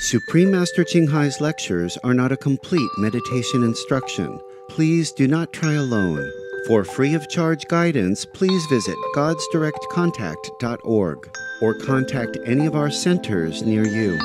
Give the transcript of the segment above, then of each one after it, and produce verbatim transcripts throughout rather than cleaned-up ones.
Supreme Master Ching Hai's lectures are not a complete meditation instruction. Please do not try alone. For free of charge guidance, please visit gods direct contact dot org or contact any of our centers near you.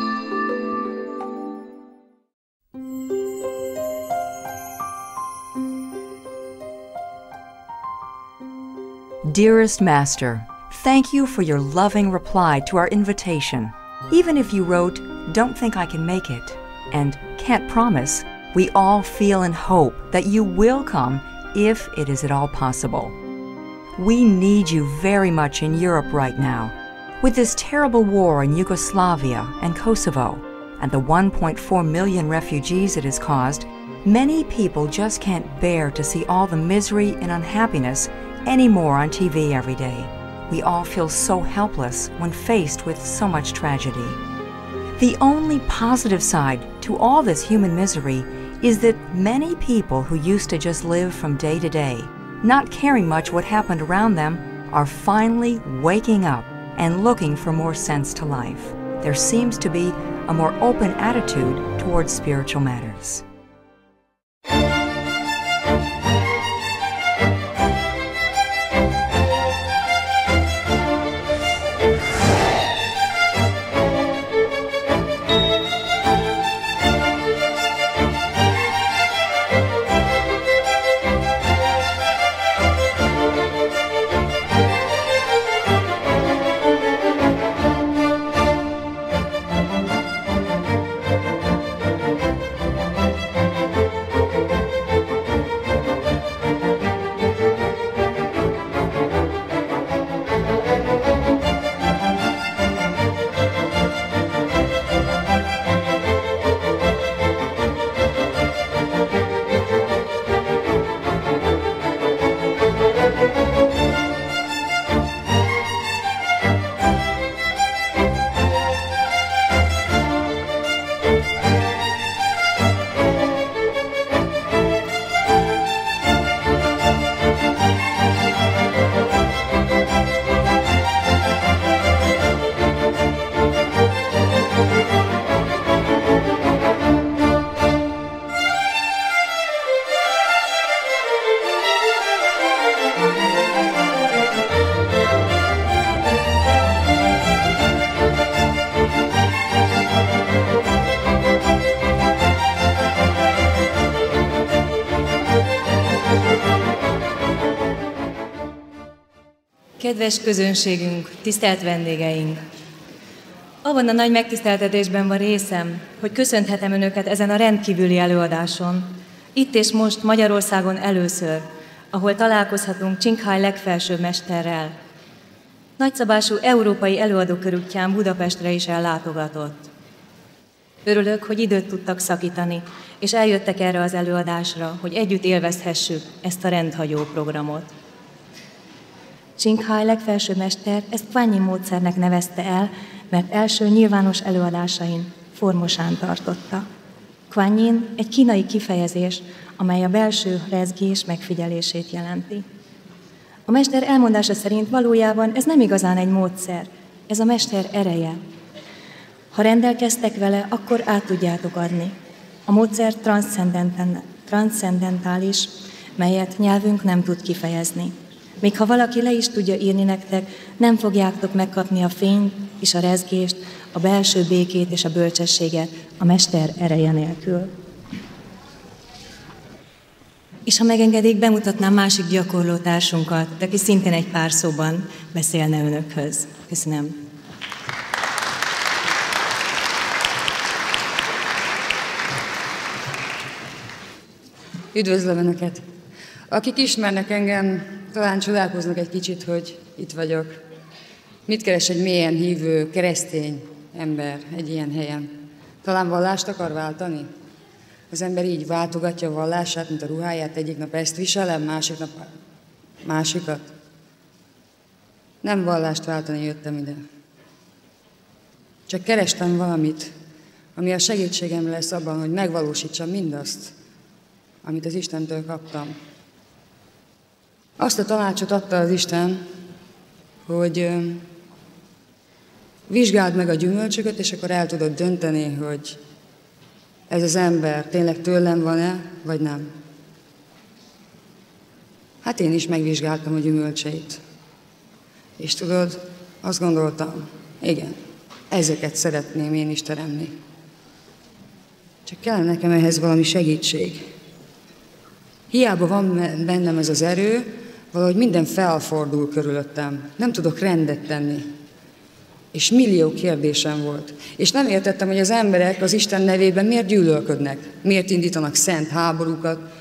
Dearest Master, thank you for your loving reply to our invitation. Even if you wrote, "Don't think I can make it," and "Can't promise," we all feel and hope that you will come if it is at all possible. We need you very much in Europe right now. With this terrible war in Yugoslavia and Kosovo, and the one point four million refugees it has caused, many people just can't bear to see all the misery and unhappiness anymore on T V every day. We all feel so helpless when faced with so much tragedy. The only positive side to all this human misery is that many people who used to just live from day to day, not caring much what happened around them, are finally waking up and looking for more sense to life. There seems to be a more open attitude towards spiritual matters. Kedves közönségünk, tisztelt vendégeink! Abban a nagy megtiszteltetésben van részem, hogy köszönhetem Önöket ezen a rendkívüli előadáson, itt és most Magyarországon először, ahol találkozhatunk Ching Hai legfelsőbb mesterrel. Nagyszabású európai előadókör útján Budapestre is ellátogatott. Örülök, hogy időt tudtak szakítani, és eljöttek erre az előadásra, hogy együtt élvezhessük ezt a rendhagyó programot. Ching Hai legfelsőbb mester ezt Kuan Yin módszernek nevezte el, mert első nyilvános előadásain formosán tartotta. Kuan Yin egy kínai kifejezés, amely a belső rezgés megfigyelését jelenti. A mester elmondása szerint valójában ez nem igazán egy módszer, ez a mester ereje. Ha rendelkeztek vele, akkor át tudjátok adni. A módszer transzcendentális, melyet nyelvünk nem tud kifejezni. Még ha valaki le is tudja írni nektek, nem fogjátok megkapni a fényt és a rezgést, a belső békét és a bölcsességet a mester ereje nélkül. És ha megengedik, bemutatnám másik gyakorlótársunkat, aki szintén egy pár szóban beszélne önökhöz. Köszönöm. Üdvözlöm Önöket! Akik ismernek engem, talán csodálkoznak egy kicsit, hogy itt vagyok. Mit keres egy mélyen hívő, keresztény ember egy ilyen helyen? Talán vallást akar váltani? Az ember így váltogatja a vallását, mint a ruháját, egyik nap ezt viselem, másik nap másikat. Nem vallást váltani jöttem ide. Csak kerestem valamit, ami a segítségem lesz abban, hogy megvalósítsam mindazt, amit az Istentől kaptam. Azt a tanácsot adta az Isten, hogy vizsgáld meg a gyümölcsöket, és akkor el tudod dönteni, hogy ez az ember tényleg tőlem van-e, vagy nem. Hát én is megvizsgáltam a gyümölcseit. És tudod, azt gondoltam, igen, ezeket szeretném én is teremni. Csak kellene nekem ehhez valami segítség. Hiába van bennem ez az erő, valahogy minden felfordul körülöttem. Nem tudok rendet tenni. És millió kérdésem volt. És nem értettem, hogy az emberek az Isten nevében miért gyűlölködnek, miért indítanak szent háborúkat.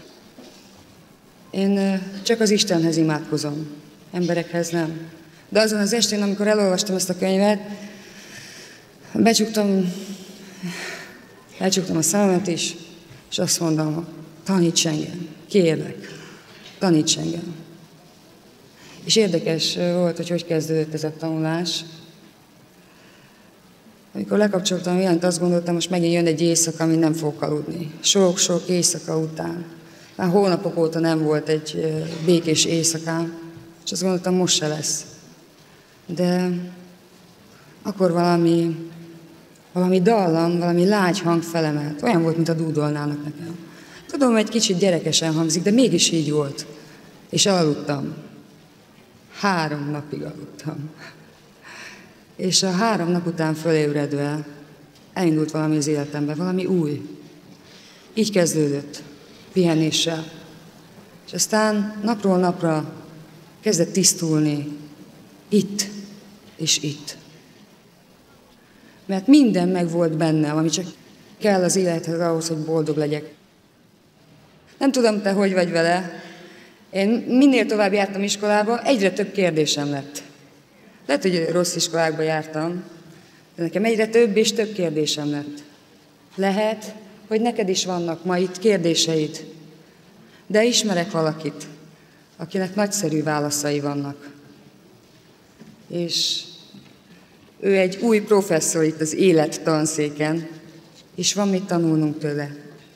Én csak az Istenhez imádkozom, emberekhez nem. De azon az estén, amikor elolvastam ezt a könyvet, becsuktam, becsuktam a szememet is, és azt mondom, taníts engem, kérlek, taníts engem. És érdekes volt, hogy hogy kezdődött ez a tanulás. Amikor lekapcsoltam a villanyt, azt gondoltam, most megint jön egy éjszaka, amin nem fogok aludni. Sok-sok éjszaka után. Már hónapok óta nem volt egy békés éjszakám, és azt gondoltam, most se lesz. De akkor valami, valami dallam, valami lágy hang felemelt. Olyan volt, mint a dúdolnának nekem. Tudom, egy kicsit gyerekesen hangzik, de mégis így volt. És aludtam. Három napig aludtam. És a három nap után fölébredve elindult valami az életembe, valami új. Így kezdődött, pihenéssel. És aztán napról napra kezdett tisztulni, itt és itt. Mert minden meg volt bennem, ami csak kell az élethez ahhoz, hogy boldog legyek. Nem tudom, te hogy vagy vele. Én minél tovább jártam iskolába, egyre több kérdésem lett. Lehet, hogy rossz iskolákba jártam, de nekem egyre több és több kérdésem lett. Lehet, hogy neked is vannak ma itt kérdéseid, de ismerek valakit, akinek nagyszerű válaszai vannak. És ő egy új professzor itt az élet tanszéken, és van mit tanulnunk tőle.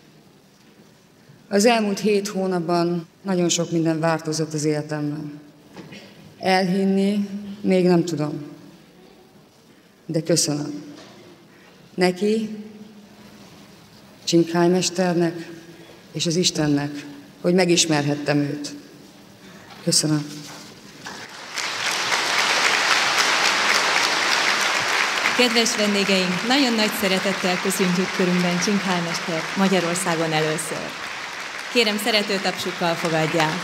Az elmúlt hét hónapban nagyon sok minden változott az életemben. Elhinni még nem tudom, de köszönöm. Neki, Csinkhály mesternek és az Istennek, hogy megismerhettem őt. Köszönöm. Kedves vendégeink, nagyon nagy szeretettel köszöntjük körünkben Csinkhály mestert Magyarországon először. Kérem, szerető tapsukkal fogadják.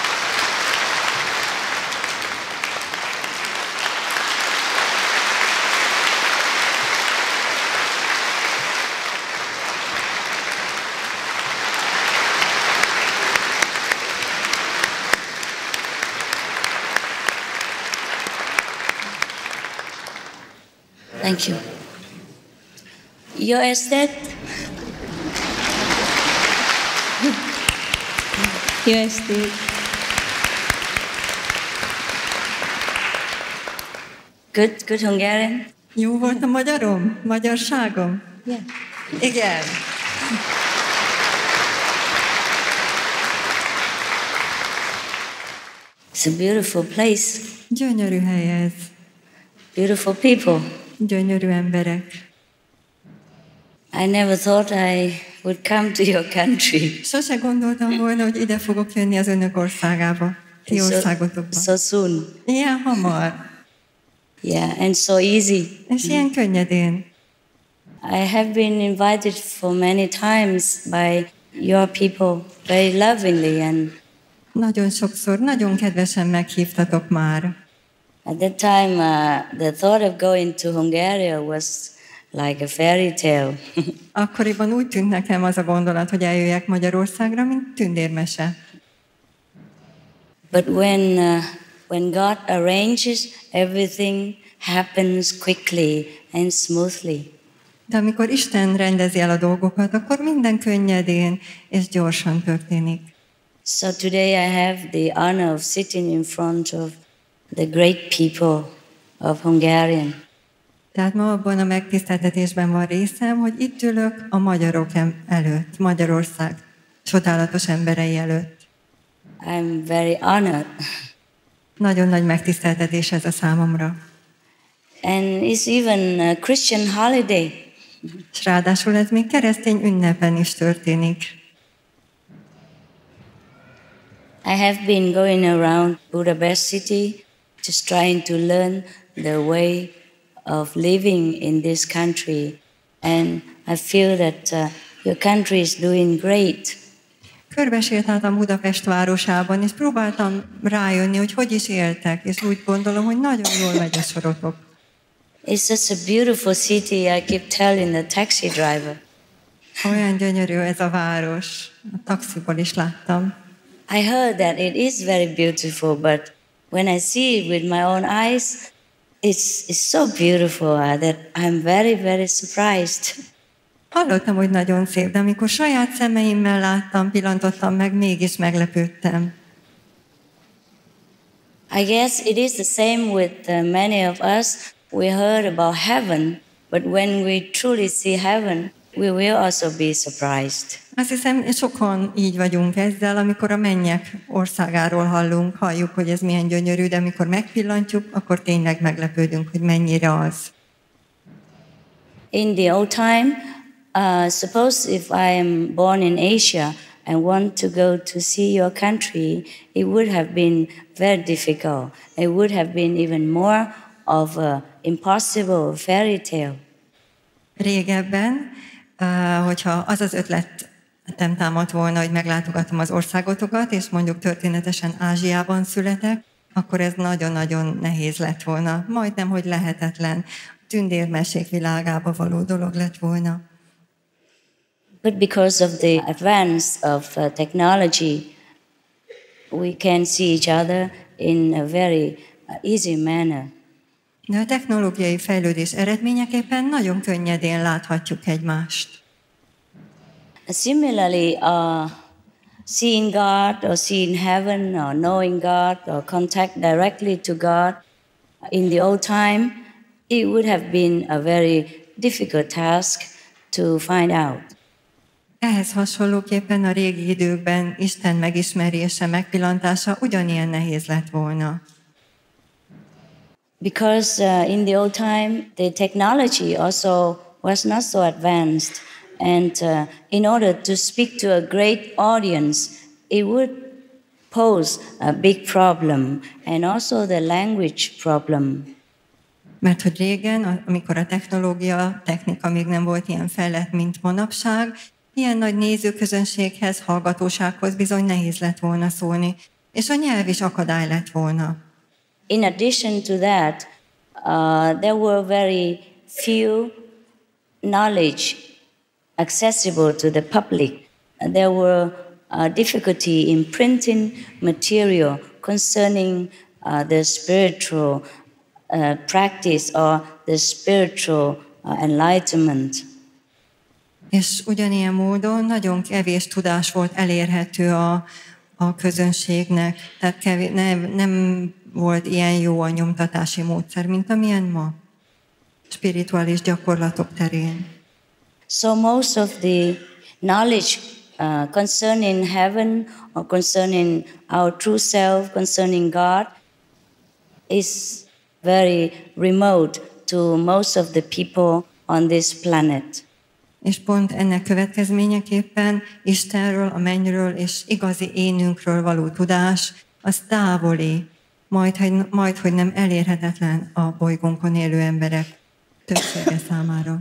Thank you. Jó estét! Jó estét! Good, good Hungarian? Jó volt a magyarom? Magyarságom? Yeah. Igen. It's a beautiful place. Gyönyörű hely ez. Beautiful people. Gyönyörű emberek. I never thought I would come to your country. Sose gondoltam volna, hogy ide fogok jönni az önök országába, ti so, országotokba. so soon. Ilyen hamar. Yeah, and so easy. És ilyen könnyedén. I have been invited for many times by your people, very lovingly, and Nagyon sokszor, nagyon kedvesen meghívtatok már. at that time, uh, the thought of going to Hungary was like a fairy tale. Akkoriban úgy tűnt nekem az a gondolat, hogy eljöjjek Magyarországra, mint tündérmese. But when uh, when God arranges, everything happens quickly and smoothly. De amikor Isten rendezi el a dolgokat, akkor minden könnyedén és gyorsan történik. So today I have the honor of sitting in front of the great people of Hungarian. Tehát ma abban a megtiszteltetésben van részem, hogy itt ülök a magyarok előtt, Magyarország csodálatos emberei előtt. I'm very honored. Nagyon nagy megtiszteltetés ez a számomra. And it's even a Christian holiday. És ráadásul ez még keresztény ünnepen is történik. I have been going around Budapest city, just trying to learn the way of living in this country. And I feel that uh, your country is doing great. Körbesétáltam Budapest városában, és próbáltam rájönni, hogy hogy is éltek, és úgy gondolom, hogy nagyon jól megy a sorotok. It's such a beautiful city, I keep telling the taxi driver. Olyan gyönyörű ez a város. A taxiból is láttam. I heard that it is very beautiful, but when I see it with my own eyes, it's, it's so beautiful uh, that I'm very, very surprised. Hallottam, hogy nagyon szép, de amikor saját szemeimmel láttam, pillantottam meg, mégis meglepődtem. I guess it is the same with uh, many of us. We heard about heaven, but when we truly see heaven, we will also be surprised. Azt hiszem, sokan így vagyunk ezzel, amikor a mennyek országáról hallunk, halljuk, hogy ez milyen gyönyörű, de amikor megpillantjuk, akkor tényleg meglepődünk, hogy mennyire az. In the old time, uh, suppose if I am born in Asia and want to go to see your country, it would have been very difficult. It would have been even more of an impossible fairy tale. Régebben, uh, hogyha az az ötletem támadt volna, hogy meglátogatom az országotokat, és mondjuk történetesen Ázsiában születek, akkor ez nagyon-nagyon nehéz lett volna. Majdnem, hogy lehetetlen. Tündérmesék világába való dolog lett volna. But because of the advance of uh, technology, we can see each other in a very uh, easy manner. De a technológiai fejlődés eredményeképpen nagyon könnyedén láthatjuk egymást. Similarly, uh, seeing God or seeing heaven or knowing God or contact directly to God in the old time, it would have been a very difficult task to find out. Ehhez hasonlóképpen a régi időkben Isten megismerése, megpillantása ugyanilyen nehéz lett volna. Because uh, in the old time, the technology also was not so advanced. And uh, in order to speak to a great audience, it would pose a big problem, and also the language problem. Mert hogy régen, amikor a technológia, technika még nem volt ilyen fejlett, mint manapság, ilyen nagy nézőközönséghez, hallgatósághoz bizony nehéz lett volna szólni, és a nyelv is akadály lett volna. In addition to that, uh, there were very few knowledge accessible to the public. There were uh, difficulty in printing material concerning uh, the spiritual uh, practice or the spiritual uh, enlightenment. És ugyanilyen módon nagyon kevés tudás volt elérhető a, a közönségnek, tehát kevés, nem, nem volt ilyen jó a nyomtatási módszer, mint amilyen ma, spirituális gyakorlatok terén. So most of the knowledge uh, concerning heaven or concerning our true self, concerning God, is very remote to most of the people on this planet. És pont ennek következményeképpen Istenről, a mennyről és igazi énünkről való tudás, az távoli, majd, hogy, majd, hogy nem elérhetetlen a bolygónkon élő emberek többsége számára.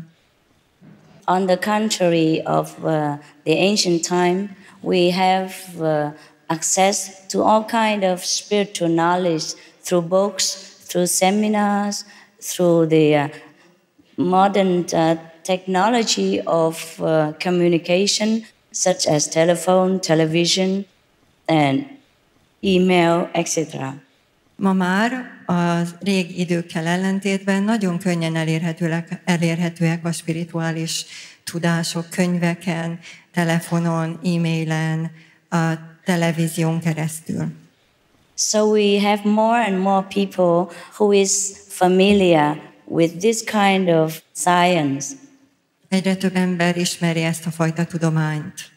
On the contrary of uh, the ancient time, we have uh, access to all kind of spiritual knowledge through books, through seminars, through the uh, modern uh, technology of uh, communication, such as telephone, television, and email, et cetera. Ma már a régi időkkel ellentétben nagyon könnyen elérhetőek, elérhetőek a spirituális tudások könyveken, telefonon, e-mailen, a televízión keresztül. So we have more and more people who is familiar with this kind of science. Egyre több ember ismeri ezt a fajta tudományt.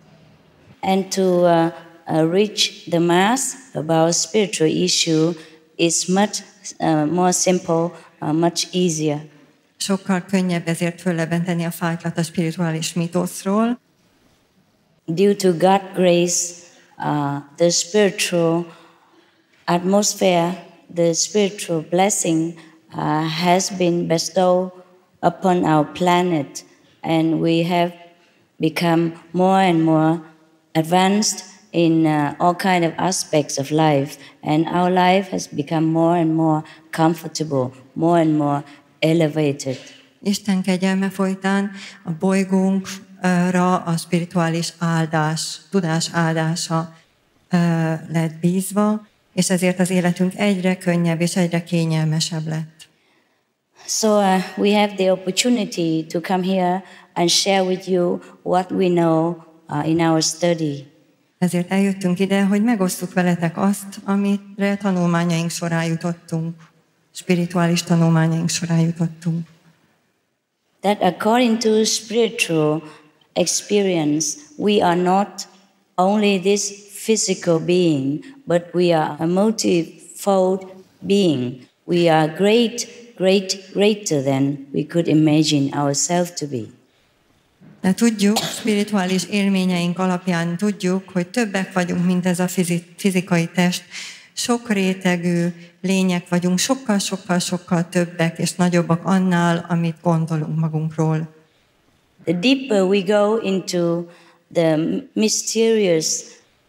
And to uh, uh, reach the mass about spiritual issue is much uh, more simple, uh, much easier. Sokkal könnyebb ezért föllebenteni a fájtlat a spirituális mítoszról. Due to God's grace, uh, the spiritual atmosphere, the spiritual blessing uh, has been bestowed upon our planet, and we have become more and more advanced in uh, all kind of aspects of life, and our life has become more and more comfortable, more and more elevated. Isten kegyelme folytán a bolygónkra a spirituális áldás, tudás áldása lett bízva, és ezért az életünk egyre könnyebb és egyre kényelmesebb lett. So uh, we have the opportunity to come here and share with you what we know uh, in our study. Ezért eljöttünk ide, hogy megosztjuk veletek azt, amire tanulmányaink során jutottunk, spirituális tanulmányaink során jutottunk. That according to spiritual experience, we are not only this physical being, but we are a multifold being. We are great, great, greater than we could imagine ourselves to be. De tudjuk, spirituális élményeink alapján tudjuk, hogy többek vagyunk, mint ez a fizikai test. Sok rétegű lények vagyunk, sokkal-sokkal-sokkal többek és nagyobbak annál, amit gondolunk magunkról. The deeper we go into the mysterious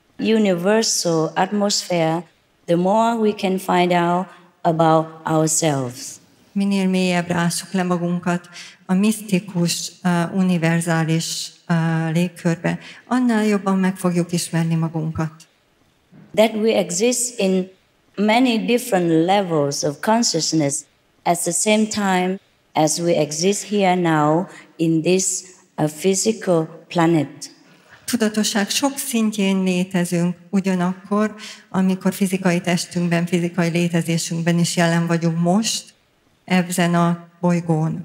universal atmosphere, the more we can find out about ourselves. Minél mélyebbre ássuk le magunkat a misztikus, uh, univerzális uh, légkörbe, annál jobban meg fogjuk ismerni magunkat. That we exist in many different levels of consciousness at the same time as we exist here now in this uh, physical planet. Tudatosság sok szintjén létezünk, ugyanakkor, amikor fizikai testünkben, fizikai létezésünkben is jelen vagyunk most, ezen a bolygón.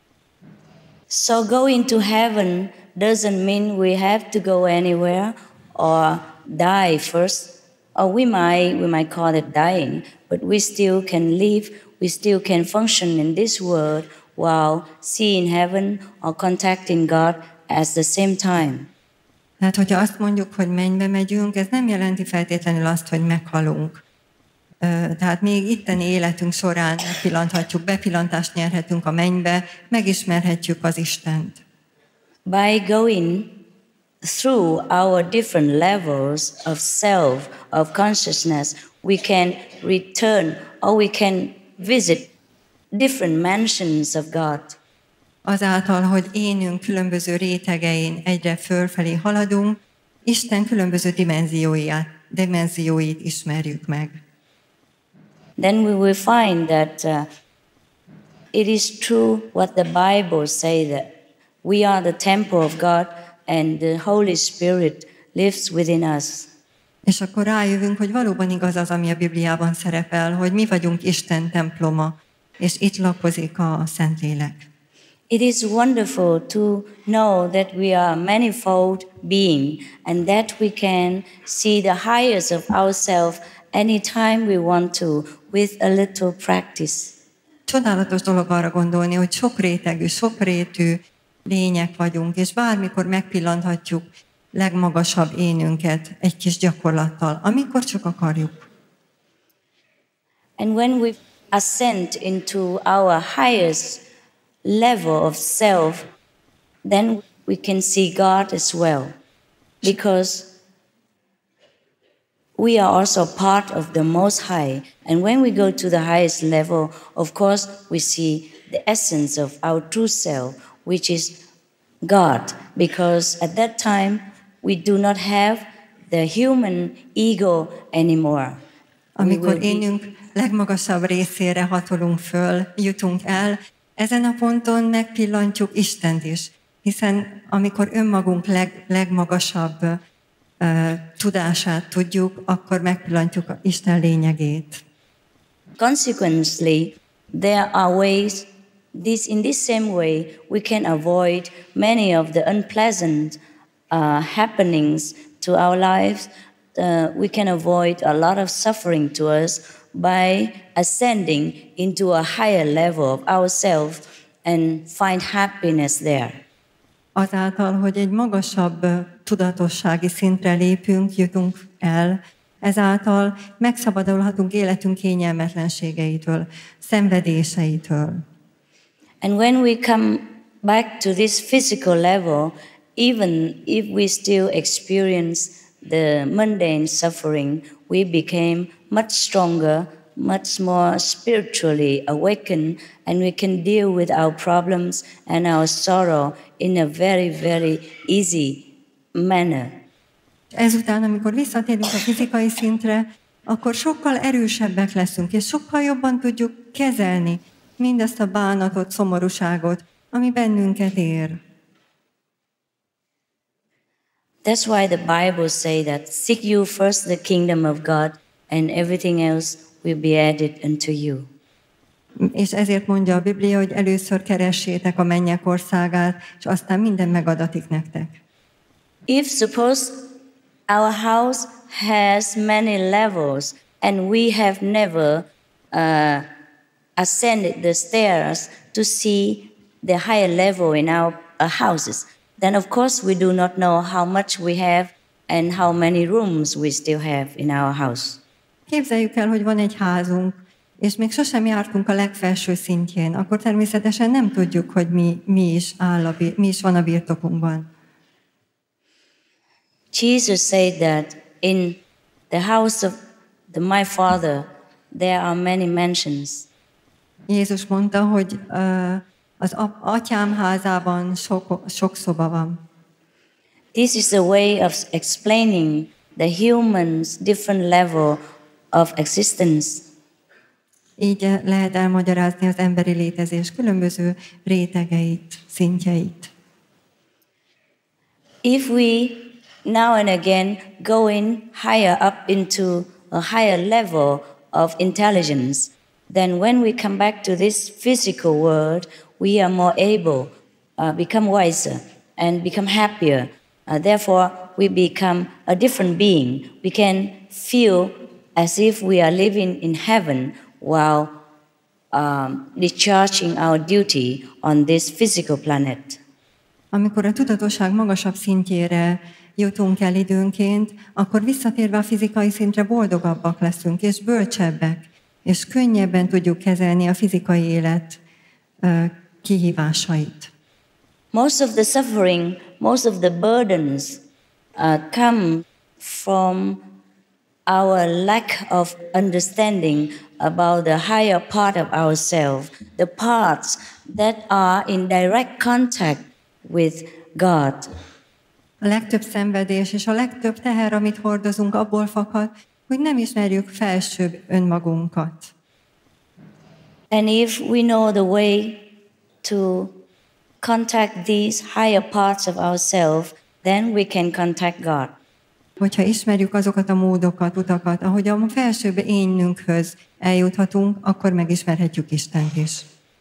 So going to heaven doesn't mean we have to go anywhere or die first, or we might we might call it dying, but we still can live, we still can function in this world while seeing heaven or contacting God at the same time. Tehát, hogyha azt mondjuk, hogy mennybe megyünk, ez nem jelenti feltétlenül azt, hogy meghalunk. Tehát még itteni életünk során megpillanthatjuk, bepillantást nyerhetünk a mennybe, megismerhetjük az Istent. By going through our different levels of self, of consciousness, we can return or we can visit different mansions of God. Azáltal, hogy énünk különböző rétegein egyre fölfelé haladunk, Isten különböző dimenzióját, dimenzióit ismerjük meg. Then we will find that uh, it is true what the Bible says, that we are the temple of God and the Holy Spirit lives within us. És akkor rájövünk, hogy valóban igaz az, ami a Bibliában szerepel, hogy mi vagyunk Isten temploma, és itt lakozik a Szentlélek. It is wonderful to know that we are a manifold being and that we can see the highest of ourselves anytime we want to with a little practice. Csodálatos dolog arra gondolni, hogy sok rétegű, sok rétű lények vagyunk, és bármikor megpillanthatjuk legmagasabb énünket egy kis gyakorlattal, amikor csak akarjuk. And when we ascend into our highest level of self, then we can see God as well, because we are also part of the Most High. And when we go to the highest level, of course, we see the essence of our true self, which is God, because at that time we do not have the human ego anymore. Amikor énünk legmagasabb részére hatolunk föl, jutunk el, ezen a ponton megpillantjuk Istent is, hiszen amikor önmagunk leg, legmagasabb uh, tudását tudjuk, akkor megpillantjuk Isten lényegét. Consequently, there are ways, this, in this same way, we can avoid many of the unpleasant uh, happenings to our lives. Uh, we can avoid a lot of suffering to us by ascending into a higher level of ourselves and find happiness there. Azáltal, hogy egy magasabb tudatossági szintre lépünk, jutunk el, ezáltal megszabadulhatunk életünk kényelmetlenségeitől, szenvedéseitől. And when we come back to this physical level, even if we still experience the mundane suffering, we became much stronger, much more spiritually awakened, and we can deal with our problems and our sorrow in a very, very easy manner. Ezután, amikor visszatérünk a fizikai szintre, akkor sokkal erősebbek leszünk, és sokkal jobban tudjuk kezelni mindazt a bánatot, szomorúságot, ami bennünket ér. That's why the Bible says that seek you first the kingdom of God, and everything else will be added unto you. És ezért mondja a Biblia, hogy először keressétek a mennyek országát, és aztán minden megadatik nektek. If suppose our house has many levels and we have never uh, ascended the stairs to see the higher level in our uh, houses, then of course we do not know how much we have and how many rooms we still have in our house. Képzeljük el, hogy van egy házunk, és még sosem jártunk a legfelső szintjén, akkor természetesen nem tudjuk, hogy mi, mi, is, áll a, mi is van a birtokunkban. Jesus said that in the house of the, my Father there are many mansions. Jézus mondta, hogy uh, az atyám házában sok, sok szoba van. This is a way of explaining the human's different level of existence. Így lehet elmagyarázni az emberi létezés különböző rétegeit, szintjeit. If we now and again go in higher up into a higher level of intelligence, then when we come back to this physical world, we are more able, uh, become wiser and become happier. Uh, therefore, we become a different being. We can feel as if we are living in heaven while um, discharging our duty on this physical planet. Amikor a tudatosság magasabb szintjére jutunk el időnként, akkor visszatérve a fizikai szintre boldogabbak leszünk, és bölcsebbek, és könnyebben tudjuk kezelni a fizikai élet uh, kihívásait. Most of the suffering, most of the burdens uh, come from our lack of understanding about the higher part of ourselves, the parts that are in direct contact with God. A legtöbb szenvedés és a legtöbb teher, amit hordozunk, abból fakad, hogy nem ismerjük felsőbb önmagunkat. And if we know the way to contact these higher parts of ourselves, then we can contact God. Hogyha ismerjük azokat a módokat, utakat, ahogy a felsőbb énünkhöz eljuthatunk, akkor megismerhetjük Istent is.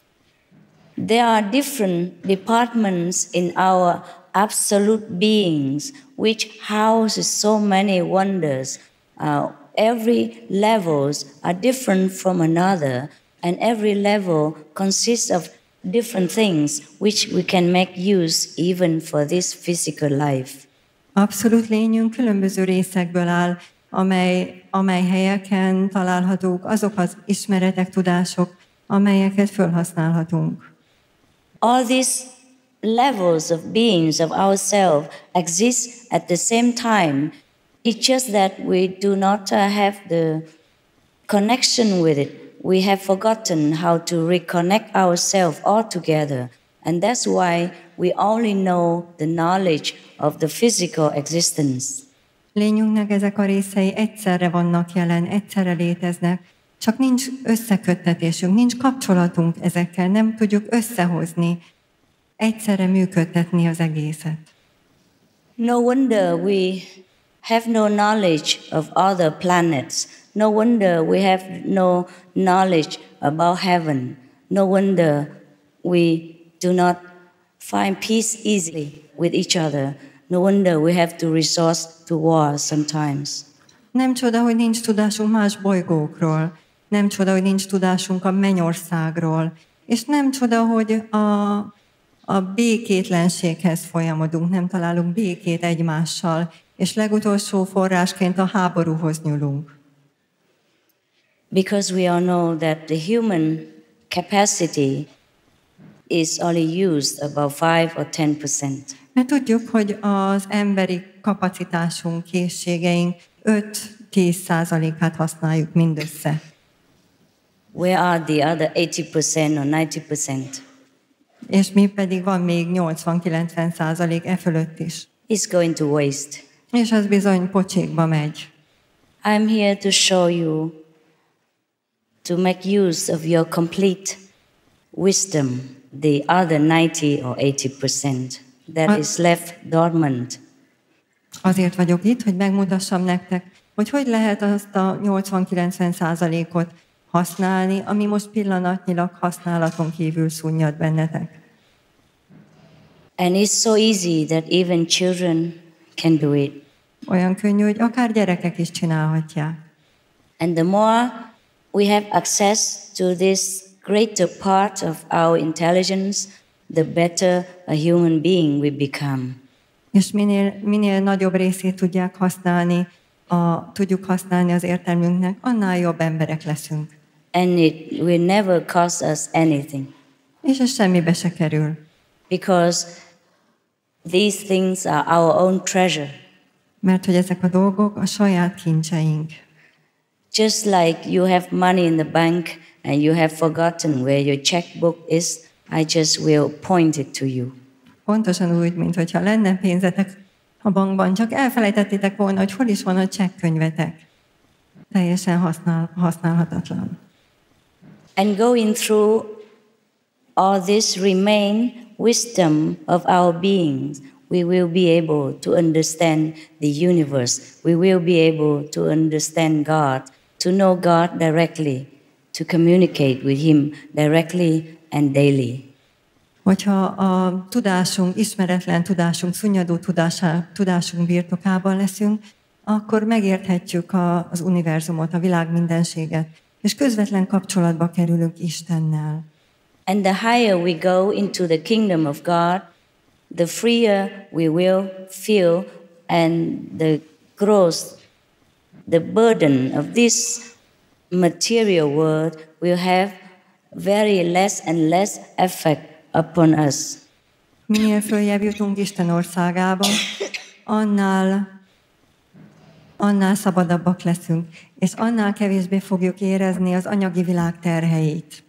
There are different departments in our absolute beings which houses so many wonders. Uh, every levels are different from another, and every level consists of different things which we can make use even for this physical life. Abszolút lényünk különböző részekből áll, amely, amely helyeken találhatók azok az ismeretek, tudások, amelyeket felhasználhatunk. All these levels of beings of ourselves exist at the same time. It's just that we do not uh, have the connection with it. We have forgotten how to reconnect ourselves all together. And that's why we only know the knowledge of the physical existence. Lényünknek ezek a részei egyszerre vannak jelen, egyszerre léteznek, csak nincs összeköttetésünk, nincs kapcsolatunk ezekkel, nem tudjuk összehozni, egyszerre működtetni az egészet. No wonder we have no knowledge of other planets. No wonder we have no knowledge about heaven. No wonder we do not find peace easily with each other. No wonder we have to resort to war sometimes. Nem csoda, hogy nincs tudásunk más bolygókról. nem csoda, hogy nincs tudásunk a mennyországról, és nem csoda, hogy a, a békétlenséghez folyamodunk, nem találunk békét egymással, és legutolsó forrásként a háborúhoz nyúlunk. Because we all know that the human capacity is only used about five or ten percent. Mert tudjuk, hogy az emberi kapacitásunk, készségeink öt-tíz százalékát használjuk mindössze. Where are the other eighty percent or ninety percent? És mi pedig van még nyolcvan-kilencven százalék e fölött is. It's going to waste. És az bizony pocsékba megy. I'm here to show you, to make use of your complete wisdom, the other ninety or eighty percent that is left dormant. Azért vagyok itt, hogy megmutassam nektek, hogy hogy lehet azt a nyolcvan-kilencven százalékot használni, ami most pillanatnyilag használaton kívül szunnyad bennetek. And it's so easy that even children can do it. Olyan könnyű, hogy akár gyerekek is csinálhatják. And the more we have access to this greater part of our intelligence, the better a human being we become. És minél, minél nagyobb részét tudják használni, a, tudjuk használni az értelmünknek, annál jobb emberek leszünk. And it will never cost us anything. És ez semmibe se kerül. Because these things are our own treasure. Mert hogy ezek a dolgok a saját kincseink. Just like you have money in the bank and you have forgotten where your checkbook is, I just will point it to you. Pontosan úgy, mint hogyha lenne pénzetek a bankban, csak elfelejtettétek volna, hogy hol is van a csekkkönyvetek. Teljesen használ, használhatatlan. And going through all this remain wisdom of our beings, we will be able to understand the universe. We will be able to understand God, to know God directly, to communicate with Him directly and daily. Hogyha a tudásunk, ismeretlen tudásunk, szunnyadó tudásá, tudásunk birtokában leszünk, akkor megérthetjük a, az univerzumot, a világ mindenséget, és közvetlen kapcsolatba kerülünk Istennel. And the higher we go into the kingdom of God, the freer we will feel, and the growth, the burden of this material world will have very less and less effect upon us. Minél följebb jutunk Isten országába, annál, annál szabadabbak leszünk, és annál kevésbé fogjuk érezni az anyagi világ terheit.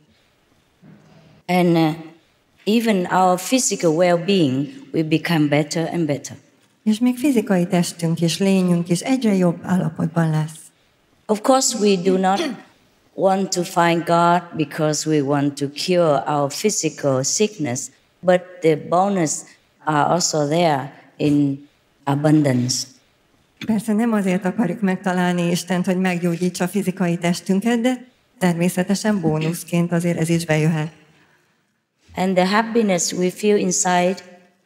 And uh, even our physical well-being will become better and better. És még fizikai testünk és lényünk is egyre jobb állapotban lesz. Of course, we do not want to find God because we want to cure our physical sickness, but the bonus are also there in abundance. Persze nem azért akarjuk megtalálni Istent, hogy meggyógyítsa a fizikai testünket, de természetesen bónuszként azért ez is bejöhet. And the happiness we feel inside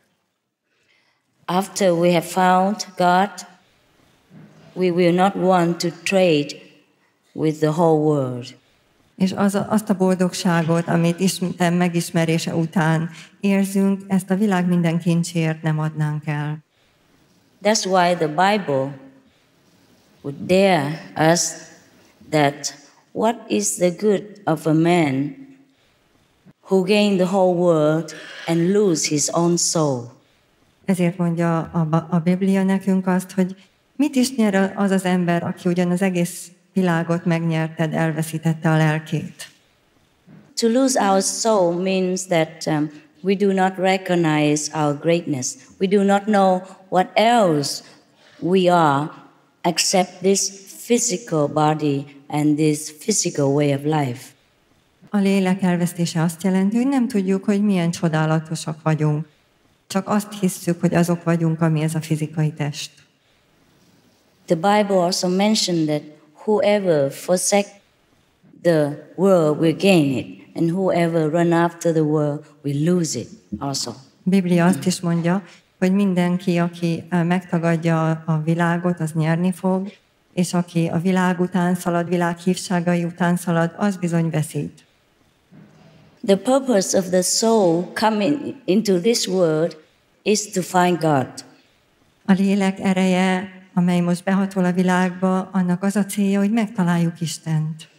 after we have found God, we will not want to trade with the whole world. És az a, azt a boldogságot, amit Isten megismerése után érzünk, ezt a világ minden kincsért nem adnánk el. That's why the Bible would dare us that what is the good of a man who gain the whole world and lose his own soul. Ezért mondja a, a Biblia nekünk azt, hogy mit is nyer az az ember, aki ugyan az egész világot megnyerted, elveszítette a lelkét. To lose our soul means that um, we do not recognize our greatness. We do not know what else we are except this physical body and this physical way of life. A lélek elvesztése azt jelenti, hogy nem tudjuk, hogy milyen csodálatosak vagyunk. Csak azt hisszük, hogy azok vagyunk, ami ez a fizikai test. The Bible also mentioned that whoever forsake the world will gain it, and whoever run after the world will lose it also. A Biblia azt is mondja, hogy mindenki, aki megtagadja a világot, az nyerni fog, és aki a világ után szalad, világ hívságai után szalad, az bizony veszít. The purpose of the soul coming into this world is to find God. A lélek ereje, amely most behatol a világba, annak az a célja, hogy megtaláljuk Istent.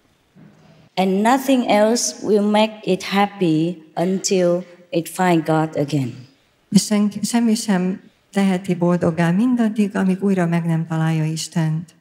And nothing else will make it happy until it find God again. És sen, semmi sem teheti boldoggá mindaddig, amíg újra meg nem találja Istent.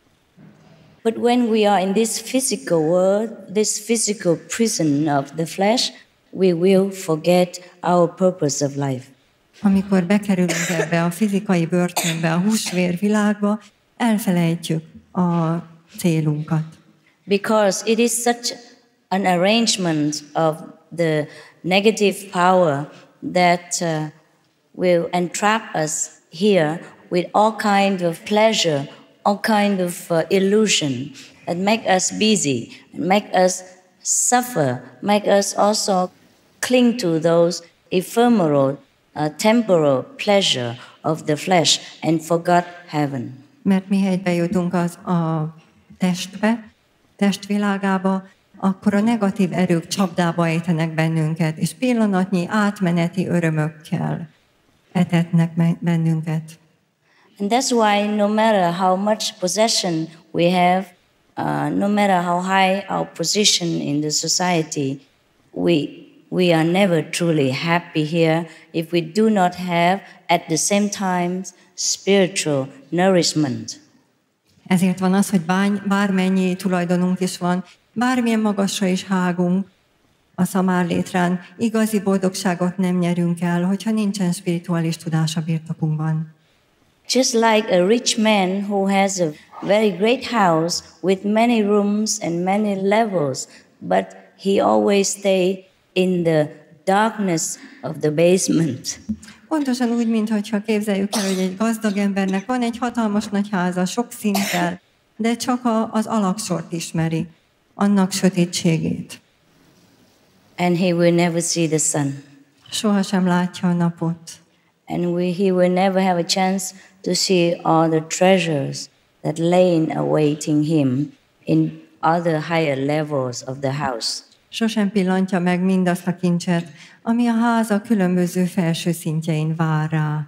But when we are in this physical world, this physical prison of the flesh, we will forget our purpose of life. Amikor bekerülünk ebbe a fizikai börtönbe, a húsvér világba, elfelejtjük a célunkat. Because it is such an arrangement of the negative power that uh, will entrap us here with all kind of pleasure, all kind of uh, illusion that make us busy, make us suffer, make us also cling to those ephemeral, uh, temporal pleasure of the flesh and forgot heaven. Mert mihelyt bejutunk az a testbe, testvilágába, akkor a negatív erők csapdába ejtenek bennünket, és pillanatnyi átmeneti örömökkel etetnek bennünket. And that's why no matter how much possession we have, uh, no matter how high our position in the society, we, we are never truly happy here if we do not have at the same time spiritual nourishment. Ezért van az, hogy bány, bármennyi tulajdonunk is van, bármilyen magasra is hágunk a szamárlétrán, igazi boldogságot nem nyerünk el, hogyha nincsen spirituális tudás a birtokunkban. Just like a rich man who has a very great house with many rooms and many levels, but he always stay in the darkness of the basement. Pontosan úgy, mintha képzeljük el, hogy egy gazdag embernek van egy hatalmas nagy háza, sok szinttel, de csak a, az alaksort ismeri, annak sötétségét. And he will never see the sun. Sohasem látja a napot. And we, he will never have a chance to see all the treasures that lay awaiting him in other higher levels of the house. Sosem pillantja meg mindazt a kincset, ami a háza különböző felső szintjein vár rá.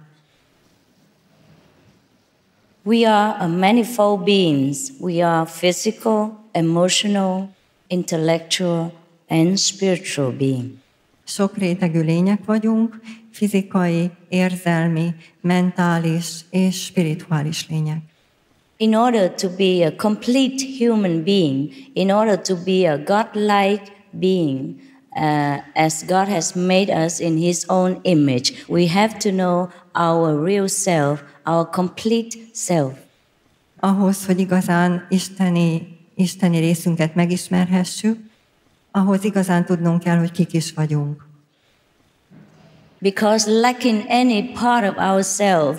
We are a manifold beings. We are physical, emotional, intellectual, and spiritual being. Sok rétegű lények vagyunk, fizikai, érzelmi, mentális és spirituális lények. In order to be a complete human being, in order to be a godlike being, uh, as God has made us in His own image, we have to know our real self, our complete self. Ahhoz, hogy igazán isteni, isteni részünket megismerhessük, ahhoz igazán tudnunk kell, hogy kik is vagyunk. Because lacking any part of ourselves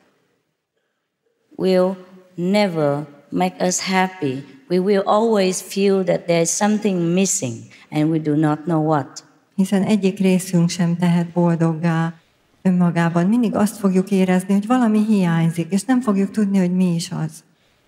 will never make us happy. We will always feel that there is something missing and we do not know what. Hiszen egyik részünk sem tehet boldoggá önmagában. Mindig azt fogjuk érezni, hogy valami hiányzik, és nem fogjuk tudni, hogy mi is az.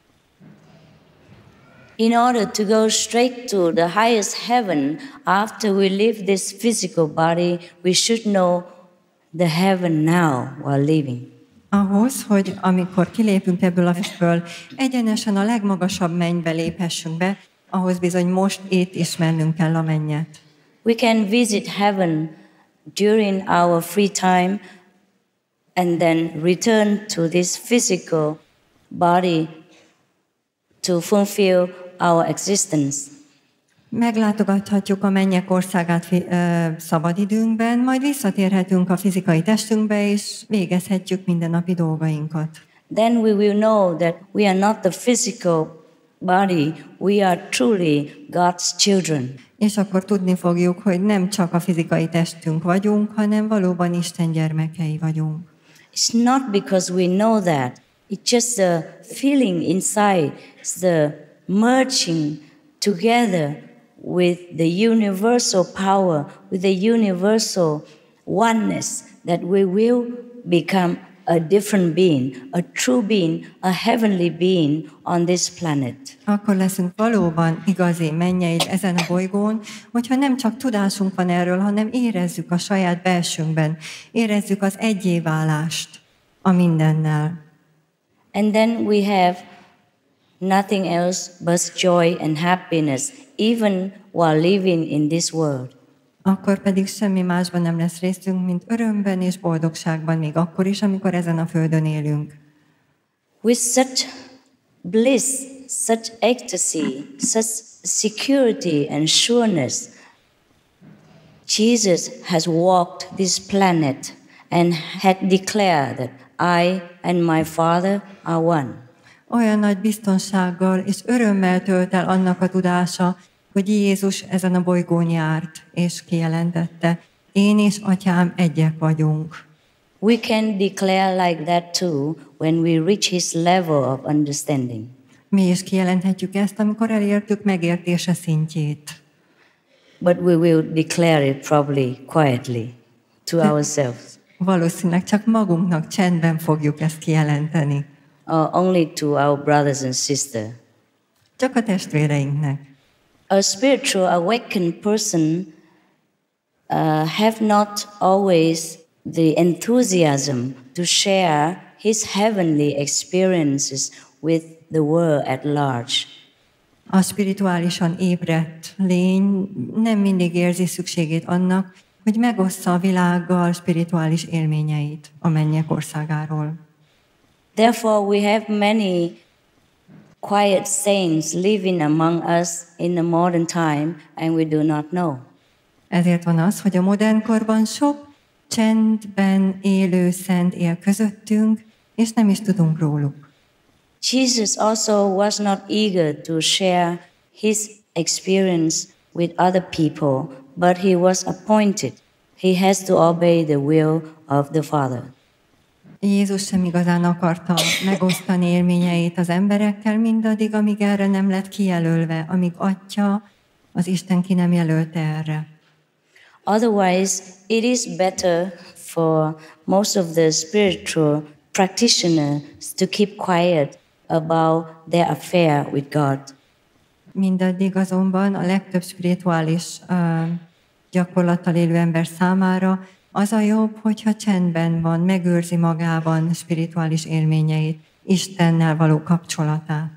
In order to go straight to the highest heaven after we leave this physical body, we should know the heaven now while living. Ahhoz, hogy amikor kilépünk ebből a festből, egyenesen a legmagasabb mennybe léphessünk be, ahhoz bizony most itt ismernünk kell a mennyet. We can visit heaven during our free time and then return to this physical body to fulfill our existence. Meglátogathatjuk a mennyek országát szabadidőnkben, majd visszatérhetünk a fizikai testünkbe, és végezhetjük mindennapi dolgainkat. Then we will know that we are not the physical body, we are truly God's children. És akkor tudni fogjuk, hogy nem csak a fizikai testünk vagyunk, hanem valóban Isten gyermekei vagyunk. It's not because we know that. It's just the feeling inside. It's the merging together with the universal power, with the universal oneness that we will become a different being, a true being, a heavenly being on this planet. Akkor leszünk valóban igazi mennyeid ezen a bolygón, hogyha nem csak tudásunk van erről, hanem érezzük a saját belsőnkben, érezzük az egyéválást a mindennel. And then we have nothing else but joy and happiness, even while living in this world. Akkor pedig semmi másban nem lesz részünk, mint örömben és boldogságban, még akkor is, amikor ezen a földön élünk. With such bliss, such ecstasy, such security and sureness, Jesus has walked this planet and had declared that I and my Father are one. Olyan nagy biztonsággal és örömmel tölt el annak a tudása, hogy Jézus ezen a bolygón járt, és kijelentette, én és Atyám egyek vagyunk. We can declare like that too when we reach his level of understanding. Mi is kijelenthetjük ezt, amikor elértük megértése szintjét. But we will declare it probably quietly to ourselves. Valószínűleg csak magunknak csendben fogjuk ezt kijelenteni. Or only to our brothers and sisters. Csak a testvéreinknek. A spiritual awakened person uh, have not always the enthusiasm to share his heavenly experiences with the world at large. A spirituálisan ébredt lény nem mindig érzi szükségét annak, hogy megossza a világgal spirituális élményeit a mennyek országáról. Therefore we have many quiet saints living among us in the modern time and we do not know. Ezért van az, hogy a modern korban sok csendben élő szent él közöttünk, és nem is tudunk róluk. Jesus also was not eager to share his experience with other people, but he was appointed. He has to obey the will of the Father. Jézus sem igazán akarta megosztani élményeit az emberekkel, mindaddig, amíg erre nem lett kijelölve, amíg Atya, az Isten ki nem jelölte erre. Otherwise, it is better for most of the spiritual practitioners to keep quiet about their affair with God. Mindaddig azonban a legtöbb spirituális uh, gyakorlattal élő ember számára az a jobb, hogyha csendben van, megőrzi magában spirituális élményeit, Istennel való kapcsolatát.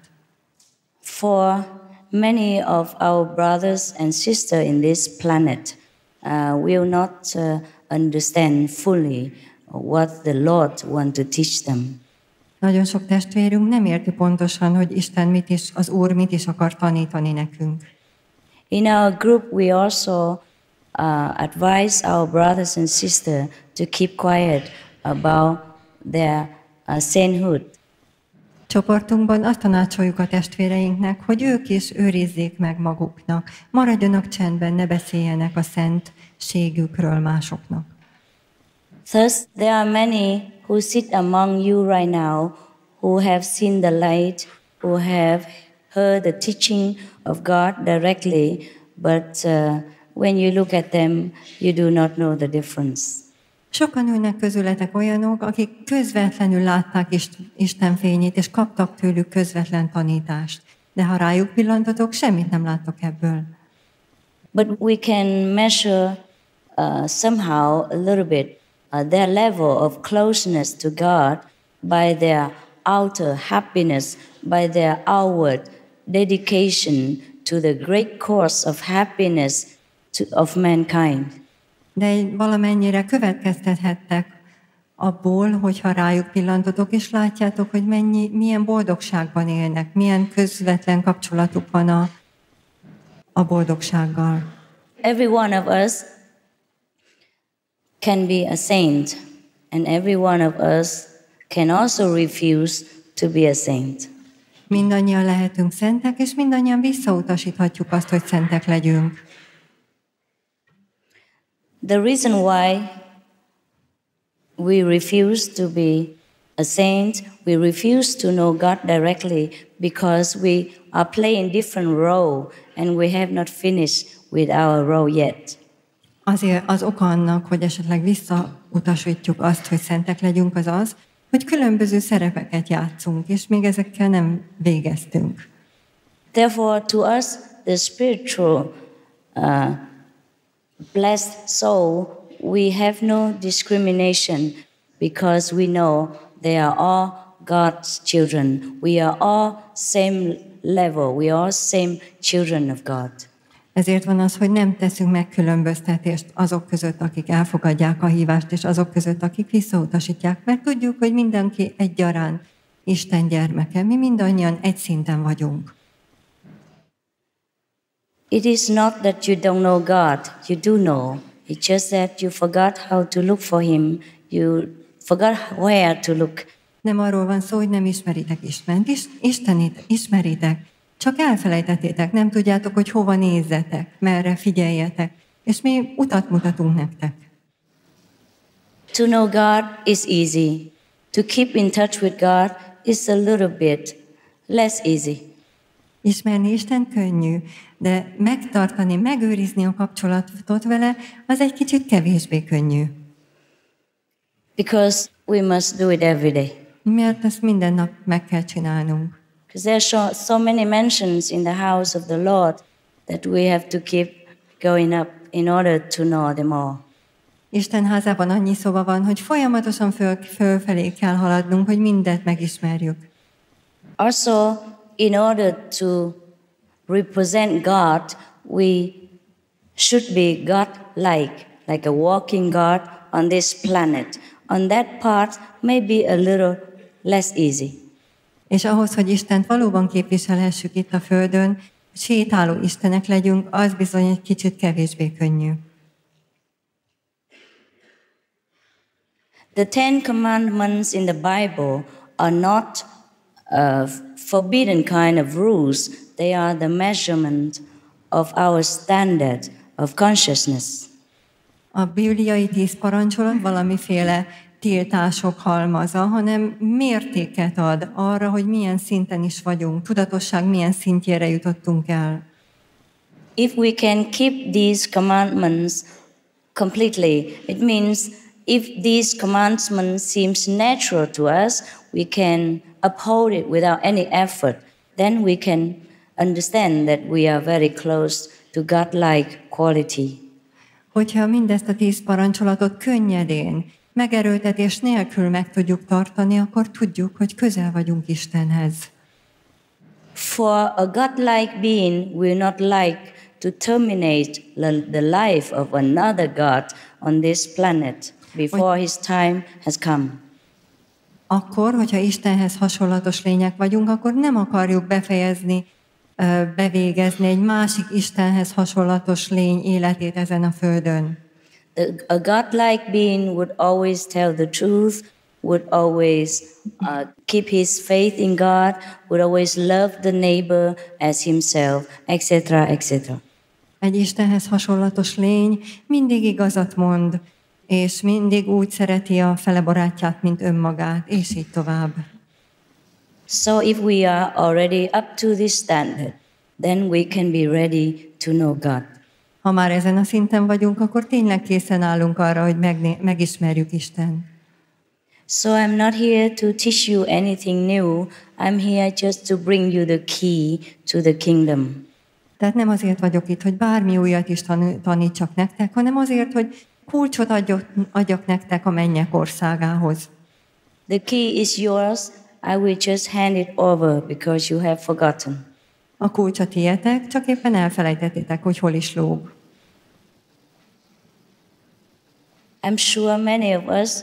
For many of our brothers and sisters in this planet uh, will not uh, understand fully what the Lord wants to teach them. Nagyon sok testvérünk nem érti pontosan, hogy Isten mit is, az Úr mit is akar tanítani nekünk. In our group we also Uh, advise our brothers and sisters to keep quiet about their uh, sainthood. Csoportunkban azt tanácsoljuk a testvéreinknek, hogy ők is őrizzék meg maguknak, maradjanak csendben, ne beszéljenek a szentségükről másoknak. Thus, there are many who sit among you right now who have seen the light, who have heard the teaching of God directly, but uh, when you look at them, you do not know the difference. Sokan ülnek közületek olyanok, akik közvetlenül látták Isten fényét, és kaptak tőlük közvetlen tanítást. De ha rájuk pillantatok, semmit nem láttok ebből. But we can measure uh, somehow a little bit uh, their level of closeness to God by their outer happiness, by their outward dedication to the great cause of happiness To, of mankind. De valamennyire következtethettek abból, hogyha rájuk pillantotok, és látjátok, hogy mennyi, milyen boldogságban élnek, milyen közvetlen kapcsolatuk van a, a boldogsággal. Every one of us can be a saint, and every one of us can also refuse to be a saint. Mindannyian lehetünk szentek, és mindannyian visszautasíthatjuk azt, hogy szentek legyünk. The reason why we refuse to be a saint, we refuse to know God directly, because we are playing different role and we have not finished with our role yet. Azért az oka annak, hogy esetleg visszautasítjuk azt, hogy szentek legyünk, az az, hogy különböző szerepeket játszunk, és még ezekkel nem végeztünk. Therefore, to us, the spiritual uh, blessed soul, we have no discrimination because we know they are all God's children. We are all same level. We are all same children of God. Ezért van az, hogy nem teszünk megkülönböztetést azok között, akik elfogadják a hívást, és azok között, akik visszautasítják, mert tudjuk, hogy mindenki egyaránt Isten gyermeke. Mi mindannyian egy szinten vagyunk. It is not that you don't know God. You do know. It's just that you forgot how to look for Him. You forgot where to look. Nem arról van szó, hogy nem ismeritek Istent. Istenit ismeritek. Csak elfelejtettétek, nem tudjátok, hogy hova nézzetek, merre figyeljetek, és mi utat mutatunk nektek. To know God is easy. To keep in touch with God is a little bit less easy. Ismerni Isten könnyű, de megtartani, megőrizni a kapcsolatot vele, az egy kicsit kevésbé könnyű. Because we must do it every day. Mert ezt minden nap meg kell csinálnunk. Because there are so many mentions in the house of the Lord that we have to keep going up in order to know them all. Isten házában annyi szóba van, hogy folyamatosan föl, fölfelé kell haladnunk, hogy mindent megismerjük. Also, in order to represent God, we should be God-like, like a walking God on this planet. On that part, maybe a little less easy. És ahhoz, hogy Istent valóban képviselhessük itt a Földön, sétáló istenek legyünk, az bizony egy kicsit kevésbé könnyű. The Ten Commandments in the Bible are not a forbidden kind of rules. They are the measurement of our standard of consciousness. A bibliai tíz parancsolat valamiféle tiltások halmaza, hanem mértéket ad arra, hogy milyen szinten is vagyunk, tudatosság milyen szintjére jutottunk el. If we can keep these commandments completely, it means if these commandments seems natural to us, we can uphold it without any effort. Then we can understand that we are very close to God-like quality. Hogyha mindezt a tíz parancsolatot könnyedén, megerőltetés nélkül meg tudjuk tartani, akkor tudjuk, hogy közel vagyunk Istenhez. For a godlike being will not like to terminate the life of another God on this planet before his time has come. Akkor, hogyha Istenhez hasonlatos lények vagyunk, akkor nem akarjuk befejezni, bevégezni egy másik Istenhez hasonlatos lény életét ezen a földön. A godlike being would always tell the truth, would always uh, keep his faith in God, would always love the neighbor as himself, et cetera, et cetera. Egy Istenhez hasonlatos lény mindig igazat mond, és mindig úgy szereti a fele barátját, mint önmagát, és így tovább. So if we are already up to this standard, then we can be ready to know God. Ha már ezen a szinten vagyunk, akkor tényleg készen állunk arra, hogy megné- megismerjük Isten. So I'm not here to teach you anything new. I'm here just to bring you the key to the kingdom. Tehát nem azért vagyok itt, hogy bármi újat is tan- tanítsak nektek, hanem azért, hogy kulcsot adjak, adjak nektek a mennyek országához. The key is yours. I will just hand it over because you have forgotten. A kulcsot tiétek, csak éppen elfelejtettétek, hogy hol is lóg. I'm sure many of us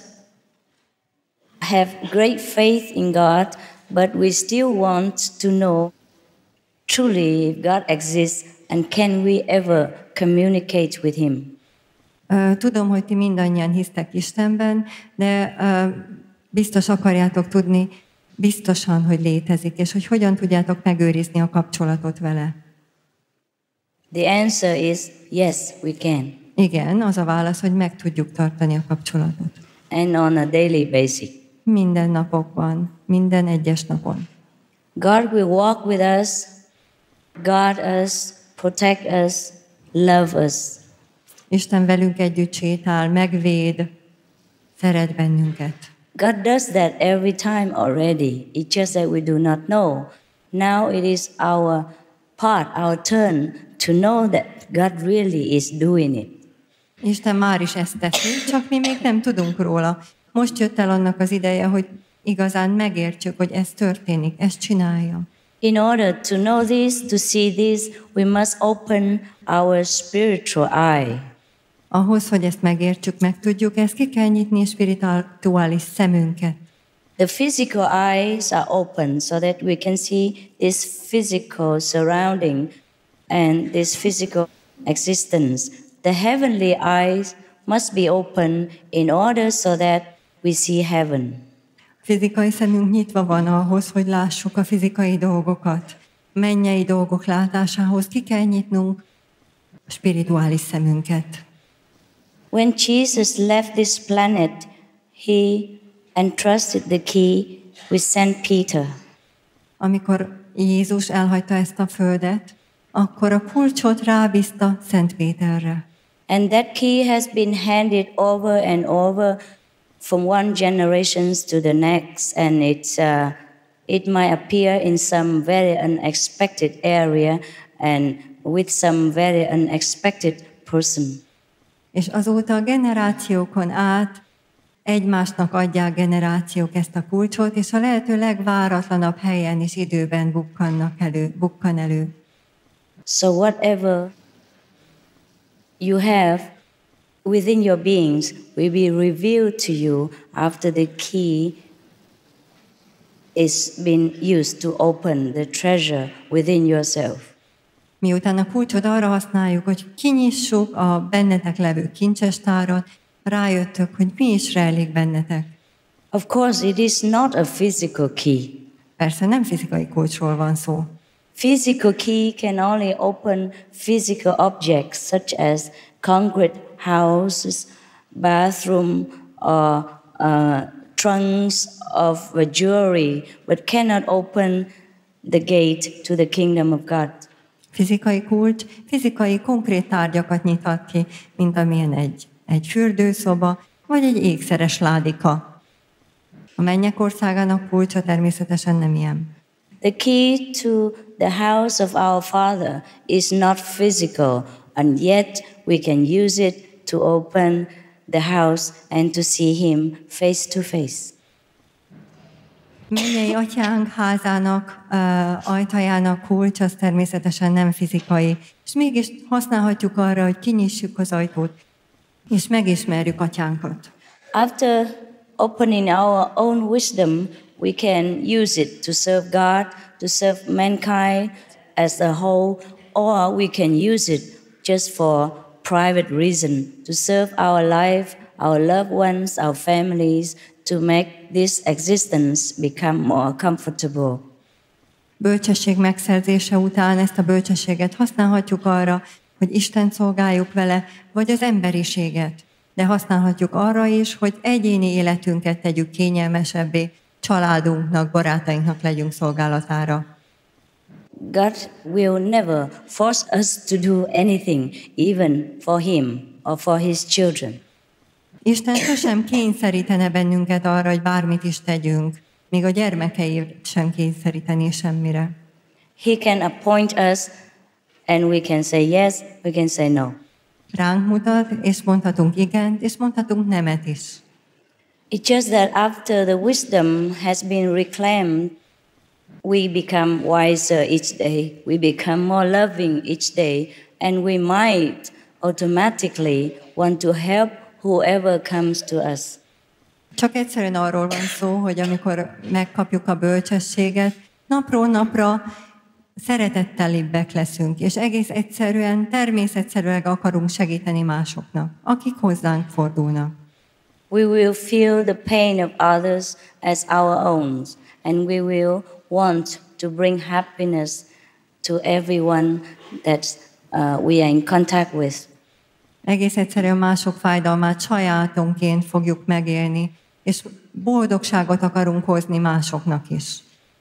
have great faith in God, but we still want to know truly if God exists and can we ever communicate with Him. Tudom, hogy ti mindannyian hisztek Istenben, de biztos akarjátok tudni, biztosan, hogy létezik, és hogy hogyan tudjátok megőrizni a kapcsolatot vele. The answer is yes, we can. Igen, az a válasz, hogy meg tudjuk tartani a kapcsolatot. And on a daily basis. Minden napokban, minden egyes napon. God will walk with us, guard us, protect us, love us. Isten velünk együtt sétál, megvéd, szeret bennünket. God does that every time already. It's just that we do not know. Now it is our part, our turn to know that God really is doing it. Isten már is ezt teszi, csak mi még nem tudunk róla. Most jött el annak az ideje, hogy igazán megértsük, hogy ez történik, ezt csinálja. In order to know this, to see this, we must open our spiritual eye. Ahhoz, hogy ezt megértsük, meg tudjuk, ezt ki kell nyitni a spirituális szemünket. The physical eyes are open so that we can see this physical surrounding and this physical existence. The heavenly eyes must be open in order so that we see heaven. Fizikai szemünk nyitva van ahhoz, hogy lássuk a fizikai dolgokat. Mennyei dolgok látásához ki kell nyitnunk a spirituális szemünket. When Jesus left this planet, he entrusted the key with Saint Peter. Amikor Jézus elhagyta ezt a földet, akkor a kulcsot rábízta Szent Péterre. And that key has been handed over and over from one generation to the next, and it's uh, it might appear in some very unexpected area and with some very unexpected person. És azóta a generációkon át egymásnak adják generációk ezt a kulcsot, és a lehető legváratlanabb helyen és időben bukkannak elő, bukkan elő. So whatever you have within your beings will be revealed to you after the key is been used to open the treasure within yourself. Miután a kulcsot arra használjuk, hogy kinyissuk a bennetek levő kincsestárat, rájöttök, hogy mi is rejlik bennetek. Of course, it is not a physical key. Persze nem fizikai kulcsról van szó. Physical key can only open physical objects such as concrete houses, bathroom, or uh, trunks of jewelry, but cannot open the gate to the kingdom of God. Fizikai kulcs, fizikai konkrét tárgyakat nyithat ki, mint amilyen egy, egy fürdőszoba, vagy egy ékszeres ládika. A mennyek országának kulcsa természetesen nem ilyen. The key to the house of our Father is not physical, and yet we can use it to open the house and to see Him face to face. Mennyei atyánk házának, uh, ajtajának kulcs, az természetesen nem fizikai, és mégis használhatjuk arra, hogy kinyissuk az ajtót, és megismerjük atyánkat. After opening our own wisdom, we can use it to serve God, to serve mankind as a whole, or we can use it just for private reason, to serve our life, our loved ones, our families, to make this existence become more comfortable. Bölcsesség megszerzése után ezt a bölcsességet használhatjuk arra, hogy Isten szolgáljuk vele, vagy az emberiséget. De használhatjuk arra is, hogy egyéni életünket tegyük kényelmesebbé, családunknak, barátainknak legyünk szolgálatára. God will never force us to do anything, even for Him or for His children. Isten sosem kényszerítene bennünket arra, hogy bármit is tegyünk, még a gyermekeit sem kényszeríteni semmire. He can appoint us and we can say yes, we can say no. Ránk mutat, és mondhatunk igent, és mondhatunk nemet is. It's just that after the wisdom has been reclaimed, we become wiser each day, we become more loving each day, and we might automatically want to help whoever comes to us. Csak egyszerűen arról van szó, hogy amikor megkapjuk a bölcsességet, napról napra szeretettelibbek leszünk, és egész egyszerűen, természetszerűen akarunk segíteni másoknak, akik hozzánk fordulnak. We will feel the pain of others as our own, and we will want to bring happiness to everyone that uh, we are in contact with. Egész egyszerűen mások fájdalmát sajátunként fogjuk megélni, és boldogságot akarunk hozni másoknak is.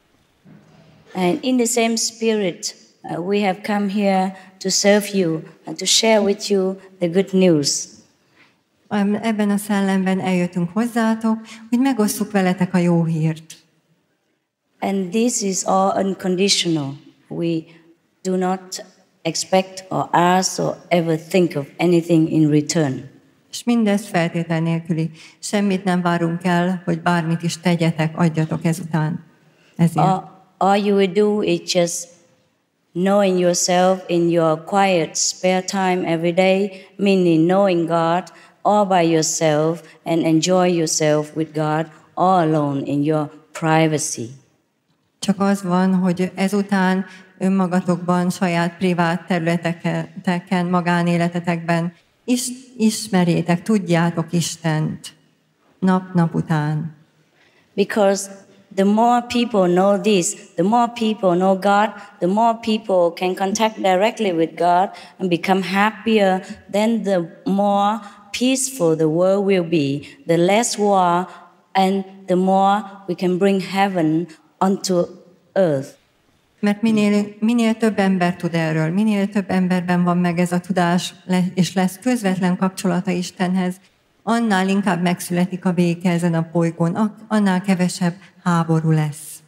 And in the same spirit, uh, we have come here to serve you and to share with you the good news. Ebben a szellemben eljöttünk hozzátok, hogy megosszuk veletek a jó hírt. And this is all unconditional. We do not expect or ask or ever think of anything in return. És mindez feltétel nélküli. Semmit nem várunk el, hogy bármit is tegyetek, adjatok ezután. Ezért. All, all you will do is just knowing yourself in your quiet spare time every day, meaning knowing God all by yourself and enjoy yourself with God all alone in your privacy. Csak az van, hogy ezután önmagatokban, saját privát területeken, magánéletetekben is, ismerjétek, tudjátok Istent nap-nap után. Because the more people know this, the more people know God, the more people can contact directly with God and become happier, then the more peaceful the world will be, the less war, and the more we can bring heaven onto earth. Mert minél, minél több ember tud erről, minél több emberben van meg ez a tudás, és lesz közvetlen kapcsolata Istenhez, annál inkább megszületik a béke ezen a bolygón, annál kevesebb háború lesz.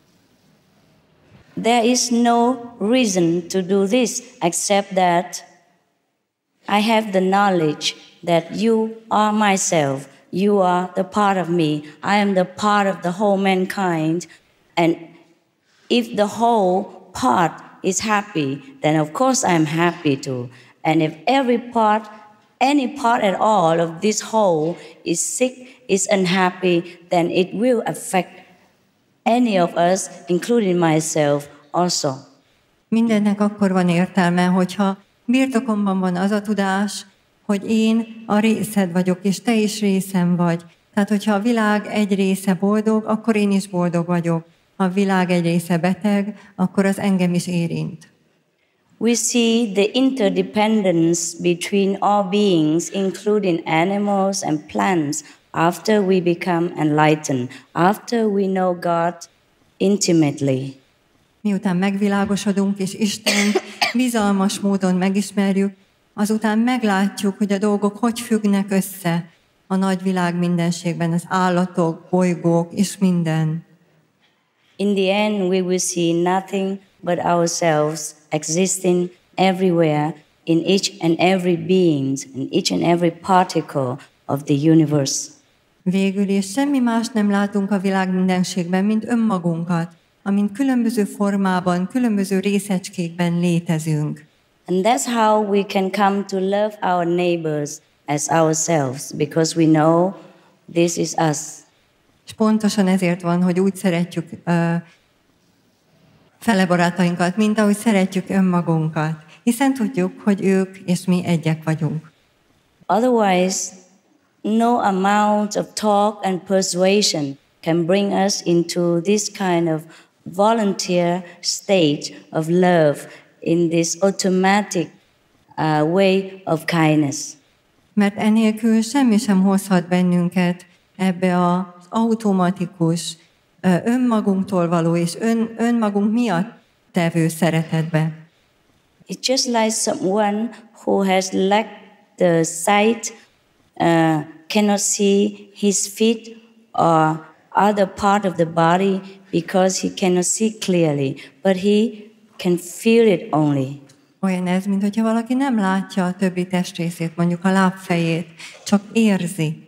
There is no reason to do this except that I have the knowledge that you are myself, you are the part of me, I am the part of the whole mankind, and if the whole part is happy, then of course I'm happy too. And if every part, any part at all of this whole is sick, is unhappy, then it will affect any of us, including myself also. Mindennek akkor van értelme, hogyha birtokomban van az a tudás, hogy én a részed vagyok, és te is részem vagy. Tehát, hogyha a világ egy része boldog, akkor én is boldog vagyok. Ha a világ egy része beteg, akkor az engem is érint. We see the interdependence between all beings, including animals and plants, after we become enlightened, after we know God intimately. Miután megvilágosodunk és Istent bizalmas módon megismerjük, azután meglátjuk, hogy a dolgok hogy függnek össze a nagy világ mindenségben, az állatok, bolygók és minden. In the end, we will see nothing but ourselves existing everywhere in each and every being, in each and every particle of the universe. Végül és semmi más nem látunk a világ mindenségben, mint önmagunkat, amint különböző formában, különböző részecskékben létezünk. And that's how we can come to love our neighbors as ourselves, because we know this is us. És pontosan ezért van, hogy úgy szeretjük uh, fele barátainkat, mint ahogy szeretjük önmagunkat, hiszen tudjuk, hogy ők és mi egyek vagyunk. Otherwise, no amount of talk and persuasion can bring us into this kind of volunteer state of love in this automatic uh, way of kindness. Mert enélkül semmi sem hozhat bennünket ebbe az automatikus, önmagunktól való és ön, önmagunk miatt tevő szeretetbe. It's just like someone who has lacked the sight, uh, cannot see his feet or other part of the body because he cannot see clearly, but he can feel it only. Olyan ez, mint hogyha valaki nem látja a többi testrészét, mondjuk a lábfejét, csak érzi.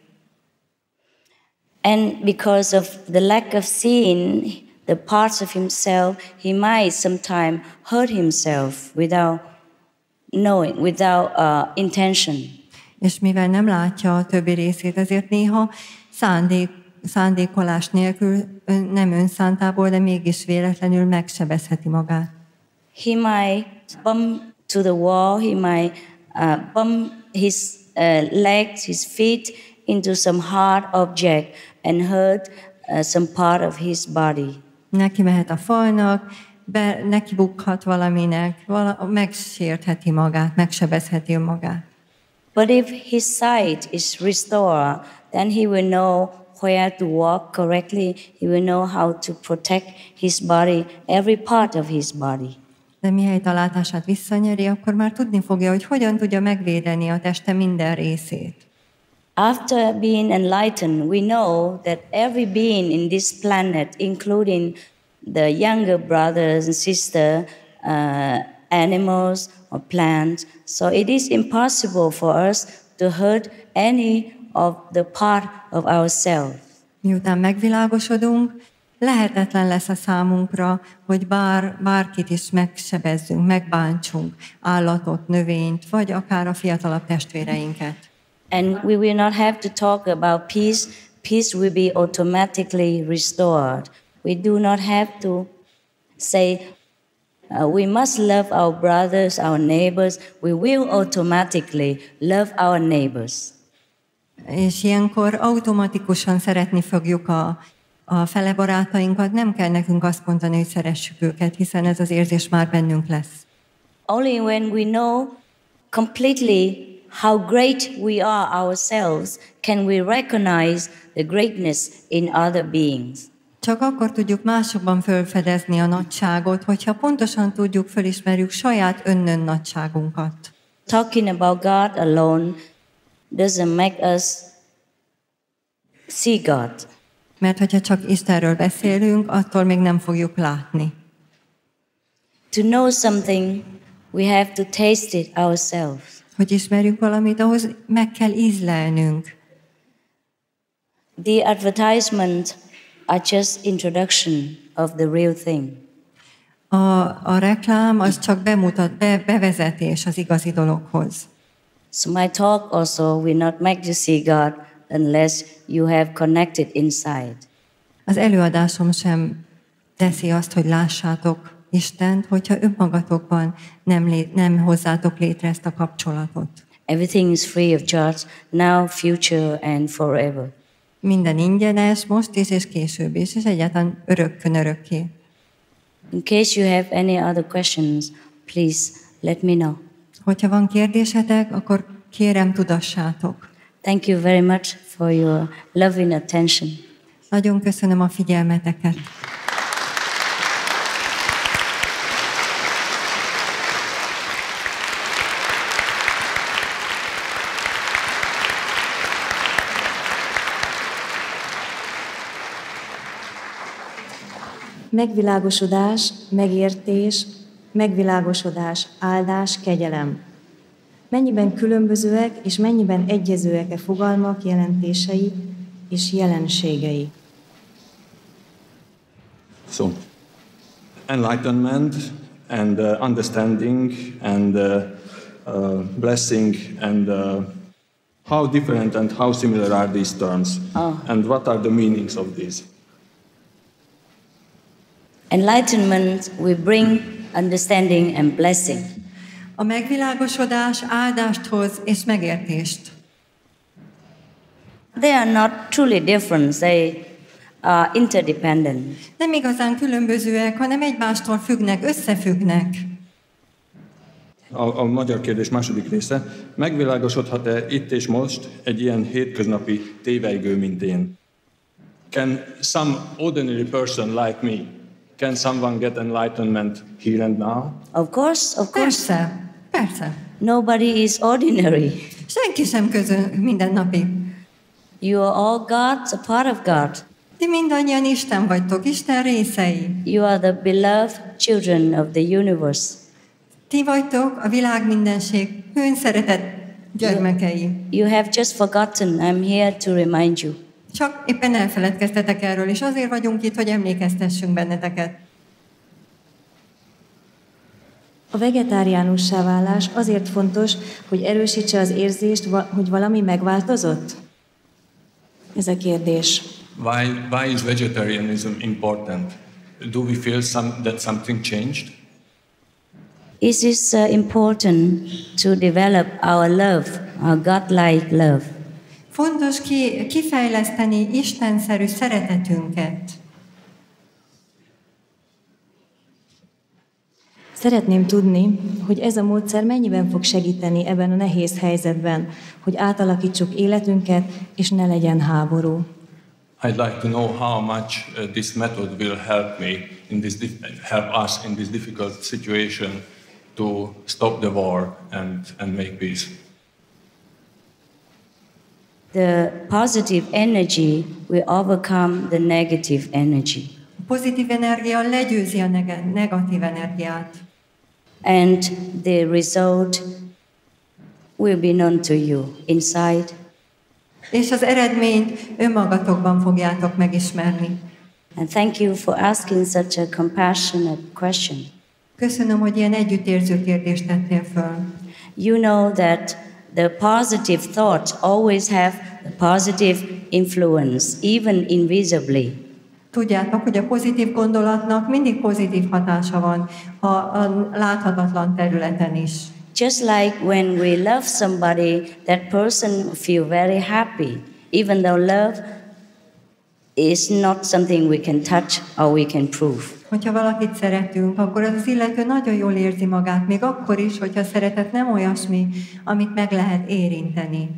And because of the lack of seeing the parts of himself, he might sometimes hurt himself without knowing, without uh, intention. És mivel nem látja a többi részét, ezért néha szándék, szándékolás nélkül, nem önszántából, de mégis véletlenül megsebezheti magát. He might bump to the wall, he might uh, bump his uh, legs, his feet into some hard object and hurt uh, some part of his body. Neki mehet a falnak, be, neki bukhat valaminek, vala, megsértheti magát, megsebezheti magát. But if his sight is restored, then he will know where to walk correctly. He will know how to protect his body, every part of his body. De mihelyt a látását visszanyeri, akkor már tudni fogja, hogy hogyan tudja megvédeni a teste minden részét. After being enlightened, we know that every being in this planet, including the younger brothers and sisters, uh, animals or plants, so it is impossible for us to hurt any of the part of ourselves. Miután megvilágosodunk, lehetetlen lesz a számunkra, hogy bár, bárkit is megsebezzünk, megbántsunk, állatot, növényt, vagy akár a fiatalabb testvéreinket. And we will not have to talk about peace. Peace will be automatically restored. We do not have to say, uh, we must love our brothers, our neighbors. We will automatically love our neighbors. És ilyenkor automatikusan szeretni fogjuk a, a fele barátainkat, nem kell nekünk azt mondani, hogy szeressük őket, hiszen ez az érzés már bennünk lesz. Only when we know completely how great we are ourselves can we recognize the greatness in other beings. Csak akkor tudjuk másokban felfedezni a nagyságot, hogyha pontosan tudjuk, fölismerjük saját önnön nagyságunkat. Talking about God alone doesn't make us see God. Mert hogyha csak Istenről beszélünk, attól még nem fogjuk látni. To know something, we have to taste it ourselves. Hogy ismerjük valamit, ahhoz meg kell ízlelnünk. The advertisement are just introduction of the real thing. A, a reklám az csak bemutat, be, bevezetés az igazi dologhoz. So my talk also will not make you see God unless you have connected inside. Az előadásom sem teszi azt, hogy lássátok Istent, hogyha önmagatokban nem, lé, nem hozzátok létre ezt a kapcsolatot. Everything is free of charge, now, future and forever. Minden ingyenes, most is és később is, és egyáltalán örökkön örökké. In case you have any other questions, please let me know. Hogyha van kérdésetek, akkor kérem, tudassátok. Thank you very much for your loving attention. Nagyon köszönöm a figyelmeteket. Megvilágosodás, megértés, megvilágosodás, áldás, kegyelem. Mennyiben különbözőek és mennyiben egyezőek-e fogalmak, jelentései és jelenségei? So, enlightenment and uh, understanding and uh, uh, blessing and uh, how different and how similar are these terms? Oh. And what are the meanings of these? Enlightenment will bring understanding and blessing. A megvilágosodás áldást hoz és megértést. They are not truly different, they are interdependent. Nem igazán különbözőek, hanem egymástól függnek, összefüggnek. A, a magyar kérdés második része. Megvilágosodhat-e itt és most egy ilyen hétköznapi tévelygő, mint én? Can some ordinary person like me, can someone get enlightenment here and now? Of course, of course. Persze, persze. Nobody is ordinary. Senki sem közül mindennapi. You are all gods, a part of God. Ti mindannyian Isten vagytok, Isten részei. You are the beloved children of the universe. Ti vagytok a világ mindenség hőn szeretett gyermekei. You have just forgotten. I'm here to remind you. Csak éppen elfeledkeztetek erről, és azért vagyunk itt, hogy emlékeztessünk benneteket. A vegetáriánussá válás azért fontos, hogy erősítse az érzést, hogy valami megváltozott? Ez a kérdés. Why, why is vegetarianism important? Do we feel some, that something changed? It is uh, important to develop our love, our godlike love. Fontos ki, kifejleszteni istenszerű szeretetünket. Szeretném tudni, hogy ez a módszer mennyiben fog segíteni ebben a nehéz helyzetben, hogy átalakítsuk életünket, és ne legyen háború. I'd like to know how much uh, this method will help me in this help us in this difficult situation to stop the war and and make peace. The positive energy will overcome the negative energy. A pozitív energia legyőzi a neg- negatív energiát. And the result will be known to you inside. És az eredményt önmagatokban fogjátok megismerni. And thank you for asking such a compassionate question. Köszönöm, hogy ilyen együttérző kérdést tettél föl. You know that the positive thoughts always have a positive influence, even invisibly. Tudjátok, hogy a pozitív gondolatnak mindig pozitív hatása van, ha a láthatatlan területen is. Just like when we love somebody, that person feel very happy, even though love is not something we can touch or we can prove. Hogyha valakit szeretünk, akkor az, az illető nagyon jól érzi magát, még akkor is, hogyha a szeretet nem olyasmi, amit meg lehet érinteni.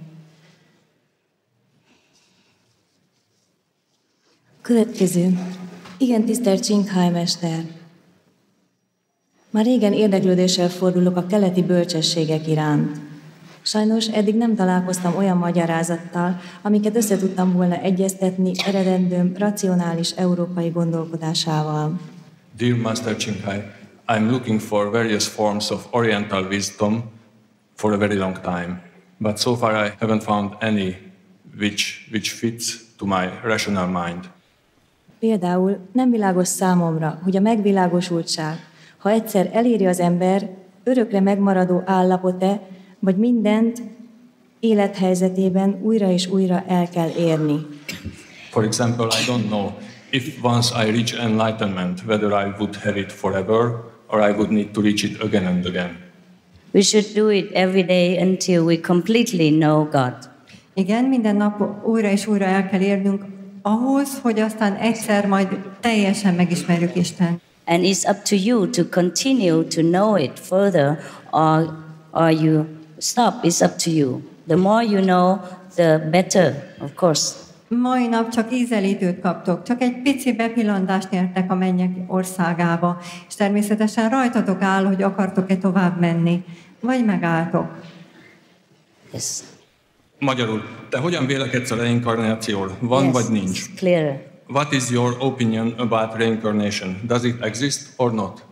Következő. Igen, tisztelt Csinghai mester. Már régen érdeklődéssel fordulok a keleti bölcsességek iránt. Sajnos eddig nem találkoztam olyan magyarázattal, amiket össze tudtam volna egyeztetni eredendőm racionális európai gondolkodásával. Dear Master Chinghai, I'm looking for various forms of Oriental wisdom for a very long time, but so far I haven't found any which, which fits to my rational mind. Például nem világos számomra, hogy a megvilágosultság, ha egyszer eléri az ember, örökre megmaradó állapot-e, vagy mindent élethelyzetében újra és újra el kell érni. For example, I don't know if once I reach enlightenment, whether I would have it forever or I would need to reach it again and again. We should do it every day until we completely know God. Igen, minden nap újra és újra el kell érnünk ahhoz, hogy aztán egyszer majd teljesen megismerjük Isten. And it's up to you to continue to know it further or, or you stop. It's up to you. The more you know, the better, of course. Mai nap csak ízelítőt kaptok, csak egy pici bepillantást nyertek a mennyek országába, és természetesen rajtatok áll, hogy akartok-e tovább menni, vagy megálltok. Yes. Magyarul, te hogyan vélekedsz a reinkarnációról? Van Yes, vagy nincs? it's clearer. What is your opinion about reincarnation? Does it exist or not?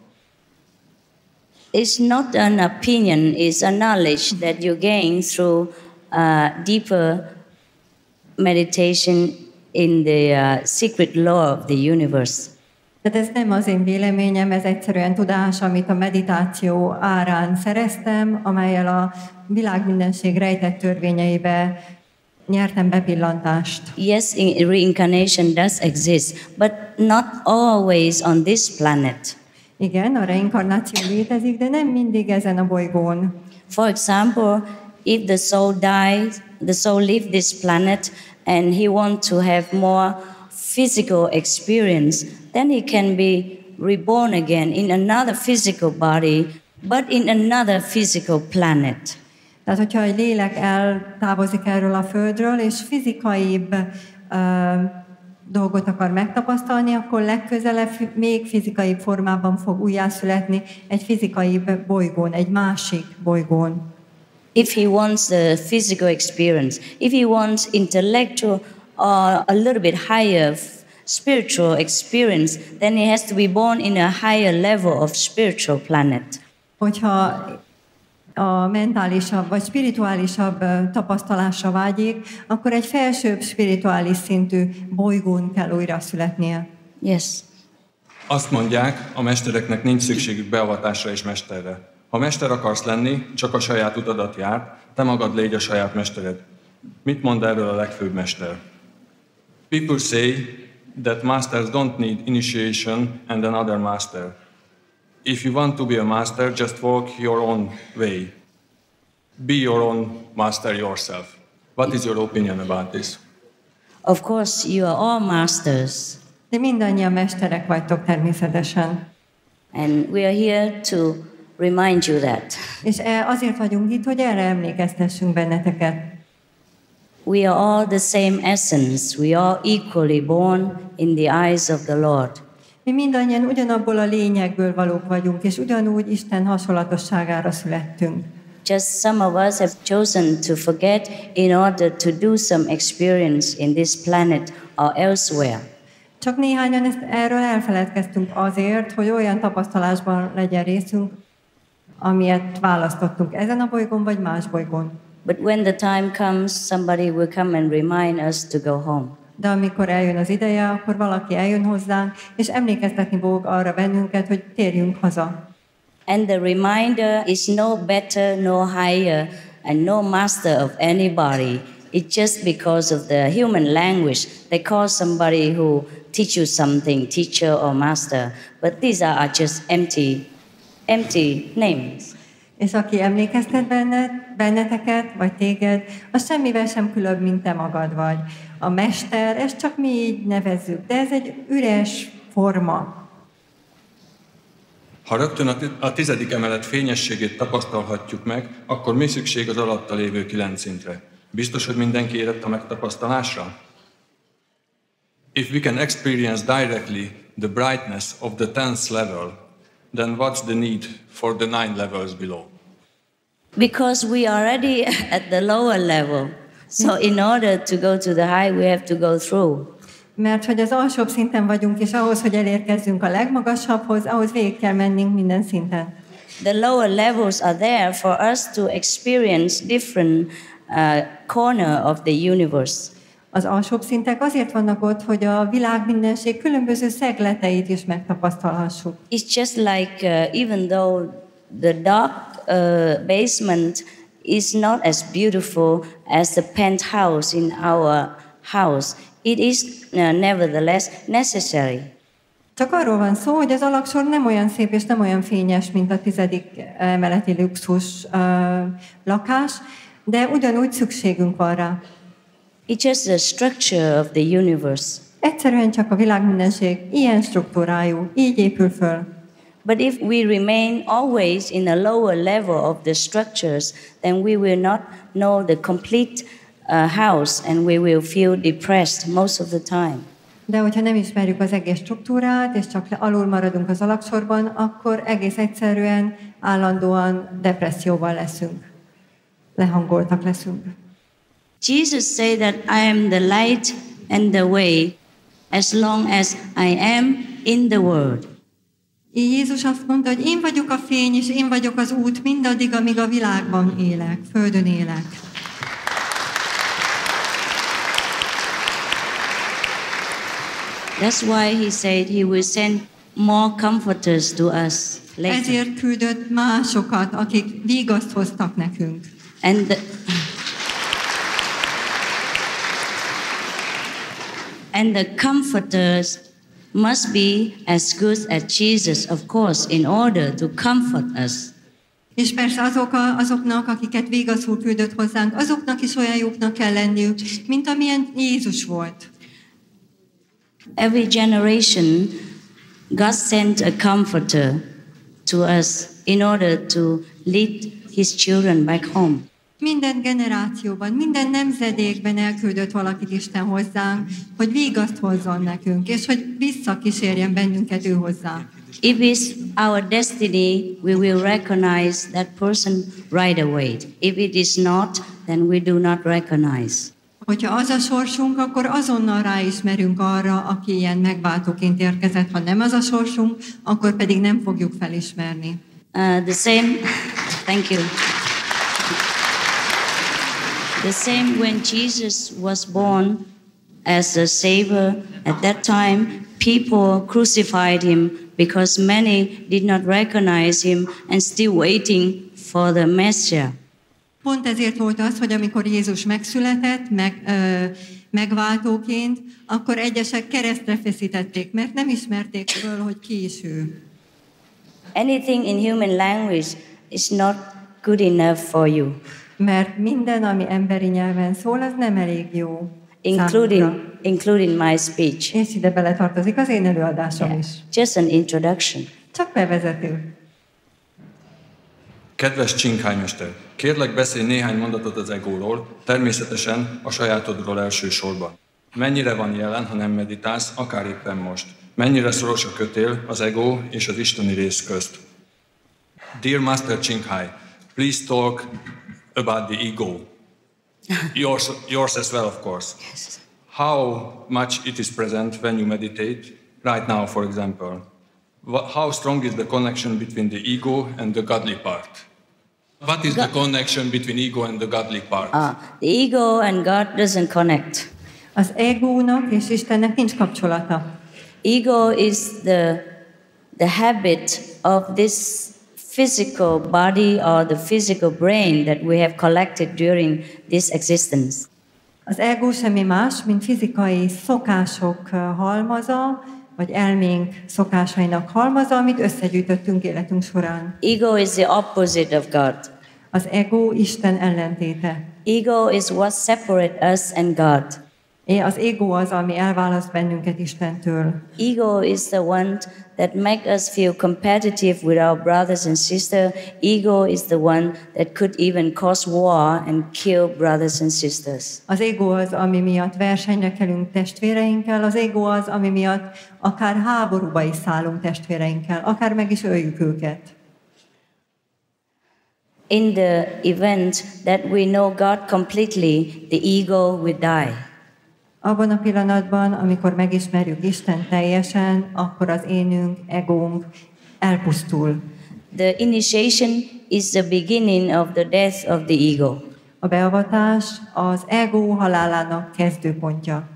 It's not an opinion, it's a knowledge that you gain through uh, deeper meditation in the uh, secret law of the universe. Tehát ez nem az én véleményem, ez egyszerűen tudás, amit a meditáció árán szereztem, amellyel a világ mindenség rejtett törvényeibe nyertem bepillantást. Yes, in- reincarnation does exist, but not always on this planet. Igen, a reinkarnáció létezik, de nem mindig ezen a bolygón. For example, if the soul dies, the soul leaves this planet and he wants to have more physical experience, then he can be reborn again in another physical body, but in another physical planet. Tehát, hogyha egy lélek eltávozik erről a földről, és fizikaibb uh, dolgot akar megtapasztalni, akkor legközelebb fi- még fizikaibb formában fog újjászületni egy fizikaibb bolygón, egy másik bolygón. If he wants the physical experience, if he wants intellectual or a little bit higher f- spiritual experience, then he has to be born in a higher level of spiritual planet. Hogyha a mentálisabb vagy spirituálisabb ö, tapasztalásra vágyik, akkor egy felsőbb spirituális szintű bolygón kell újra születnie. Yes. Azt mondják, a mestereknek nincs szükségük beavatásra és mesterre. Ha mester akarsz lenni, csak a saját utadat jár, te magad légy a saját mestered. Mit mond erről a legfőbb mester? People say that masters don't need initiation and another master. If you want to be a master, just walk your own way. Be your own master yourself. What is your opinion about this? Of course, you are all masters, De mindannyian mesterek vagytok természetesen. and we are here to remind you that. És e- azért vagyunk itt, hogy erre emlékeztessünk benneteket. We are all the same essence. We are equally born in the eyes of the Lord. Mi mindannyian ugyanabból a lényegből valók vagyunk, és ugyanúgy Isten hasonlatosságára születtünk. Just some of us have chosen to forget in order to do some experience in this planet or elsewhere. Csak néhányan ezt, erről elfeledkeztünk azért, hogy olyan tapasztalásban legyen részünk, amilyet választottunk ezen a bolygón vagy más bolygón. But when the time comes, somebody will come and remind us to go home. De amikor eljön az ideje, akkor valaki eljön hozzánk, és emlékeztetni fog arra bennünket, hogy térjünk haza. And the reminder is no better, no higher, and no master of anybody. It's just because of the human language. They call somebody who teach you something, teacher or master. But these are just empty, empty names. És aki emlékeztet benned, benneteket, vagy téged, az semmivel sem különb, mint te magad vagy. A mester, ezt csak mi így nevezzük, de ez egy üres forma. Ha rögtön a tizedik emelet fényességét tapasztalhatjuk meg, akkor mi szükség az alatta lévő kilenc szintre? Biztos, hogy mindenki érett a megtapasztalásra? If we can experience directly the brightness of the tenth level, then what's the need for the nine levels below? Because we are already at the lower level. So in order to go to the high, we have to go through. Mert hogy az alsóbb szinten vagyunk, és ahhoz, hogy elérkezzünk a legmagasabbhoz, ahhoz végig kell mennünk minden szinten. The lower levels are there for us to experience different uh, corner of the universe. Az alsóbb szintek azért vannak ott, hogy a világ mindenség különböző szegleteit is megtapasztalhassuk. It's just like uh, even though the dark uh, basement is not as beautiful as the penthouse in our house, it is uh, nevertheless necessary. Csak arról van szó, hogy az alaksor nem olyan szép és nem olyan fényes, mint a tizedik emeleti luxus uh, lakás, de ugyanúgy szükségünk van rá. It's just the structure of the universe. Egyszerűen csak a világ mindenség ilyen struktúrájú, így épül föl. But if we remain always in a lower level of the structures, then we will not know the complete uh, house and we will feel depressed most of the time. De hogyha nem ismerjük az egész struktúrát, és csak alul maradunk az alaksorban, akkor egész egyszerűen állandóan depresszióban leszünk. Lehangoltak leszünk. Jesus said that I am the light and the way as long as I am in the world. Így Jézus azt mondta, hogy én vagyok a fény, és én vagyok az út mindaddig, amíg a világban élek, földön élek. That's why he said he will send more comforters to us later. Ezért küldött másokat, akik vigaszt hoztak nekünk. And the, and the comforters must be as good as Jesus, of course, in order to comfort us. És persze azok a, azoknak, akiket végazul küldött hozzánk, azoknak is olyan jóknak kell lenniük, mint amilyen Jézus volt. Every generation, God sent a comforter to us in order to lead his children back home. Minden generációban, minden nemzedékben elküldött valakit Isten hozzánk, hogy vigaszt hozzon nekünk, és hogy visszakísérjen bennünket ő hozzá. If it's our destiny, we will recognize that person right away. If it is not, then we do not recognize. Hogyha az a sorsunk, akkor azonnal ráismerünk arra, aki ilyen megváltóként érkezett. Ha nem az a sorsunk, akkor pedig nem fogjuk felismerni. Uh, the same, thank you. The same when Jesus was born as a Savior, at that time people crucified him because many did not recognize him and still waiting for the Messiah. Pont ezért volt az, hogy amikor Jézus megszületett, meg, ö, megváltóként, akkor egyesek keresztre feszítették, mert nem ismerték föl, hogy ki is ő. Anything in human language is not good enough for you. Mert minden, ami emberi nyelven szól, az nem elég jó. Including, including my speech. És ide beletartozik az én előadásom Yeah. is. Just an introduction. Csak bevezető. Kedves Csinkhálymester, kérlek beszélj néhány mondatot az egóról, természetesen a sajátodról elsősorban. Mennyire van jelen, ha nem meditálsz, akár éppen most? Mennyire szoros a kötél az ego és az isteni rész közt? Dear Master Chinkhai, please talk about the ego. yours, yours as well, of course. Yes. How much it is present when you meditate, right now, for example. How strong is the connection between the ego and the godly part? What is God. the connection between ego and the godly part? Uh, the ego and God doesn't connect. Az egónak és Istennek nincs kapcsolata. Ego is the, the habit of this physical body or the physical brain that we have collected during this existence. Az ego semmi más, mint fizikai szokások halmaza, vagy elménk szokásainak halmaza, amit összegyűjtöttünk életünk során. Ego is the opposite of God. Az ego Isten ellentéte. Ego is what separates us and God. Az ego az, ami elválaszt bennünket Istentől. Ego is the one that makes us feel competitive with our brothers and sisters. Ego is the one that could even cause war and kill brothers and sisters. Az ego az, ami miatt versenyre kelünk testvéreinkkel. Az ego az, ami miatt akár háborúba is szállunk testvéreinkkel, akár meg is öljük őket. In the event that we know God completely, the ego will die. Abban a pillanatban, amikor megismerjük Isten teljesen, akkor az énünk, egónk elpusztul. The initiation is the beginning of the death of the ego. A beavatás az ego halálának kezdőpontja.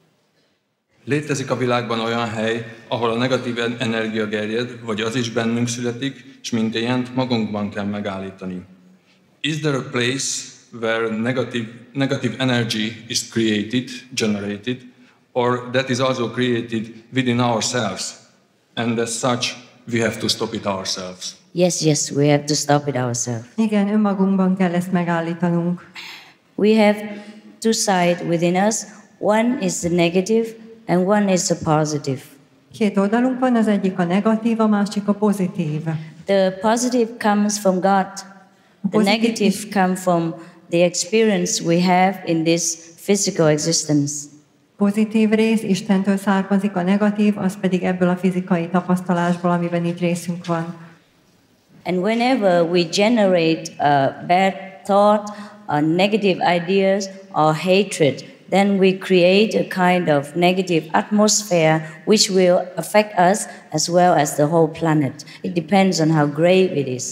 Létezik a világban olyan hely, ahol a negatív energia gerjed, vagy az is bennünk születik, és mintéjent magunkban kell megállítani. Is there a place where negative, negative energy is created, generated, or that is also created within ourselves, and as such, we have to stop it ourselves? Yes, yes, we have to stop it ourselves. Igen, önmagunkban kell ezt megállítanunk. We have two sides within us. One is the negative, and one is the positive. Két oldalunk van, az egyik a negatív, a másik a pozitív. The positive comes from God. The negative comes from the experience we have in this physical existence. Pozitív rész Istentől származik, a negatív, az pedig ebből a fizikai tapasztalásból, amiben itt részünk van. And whenever we generate a bad thought, or negative ideas, or hatred, then we create a kind of negative atmosphere which will affect us as well as the whole planet. It depends on how grave it is.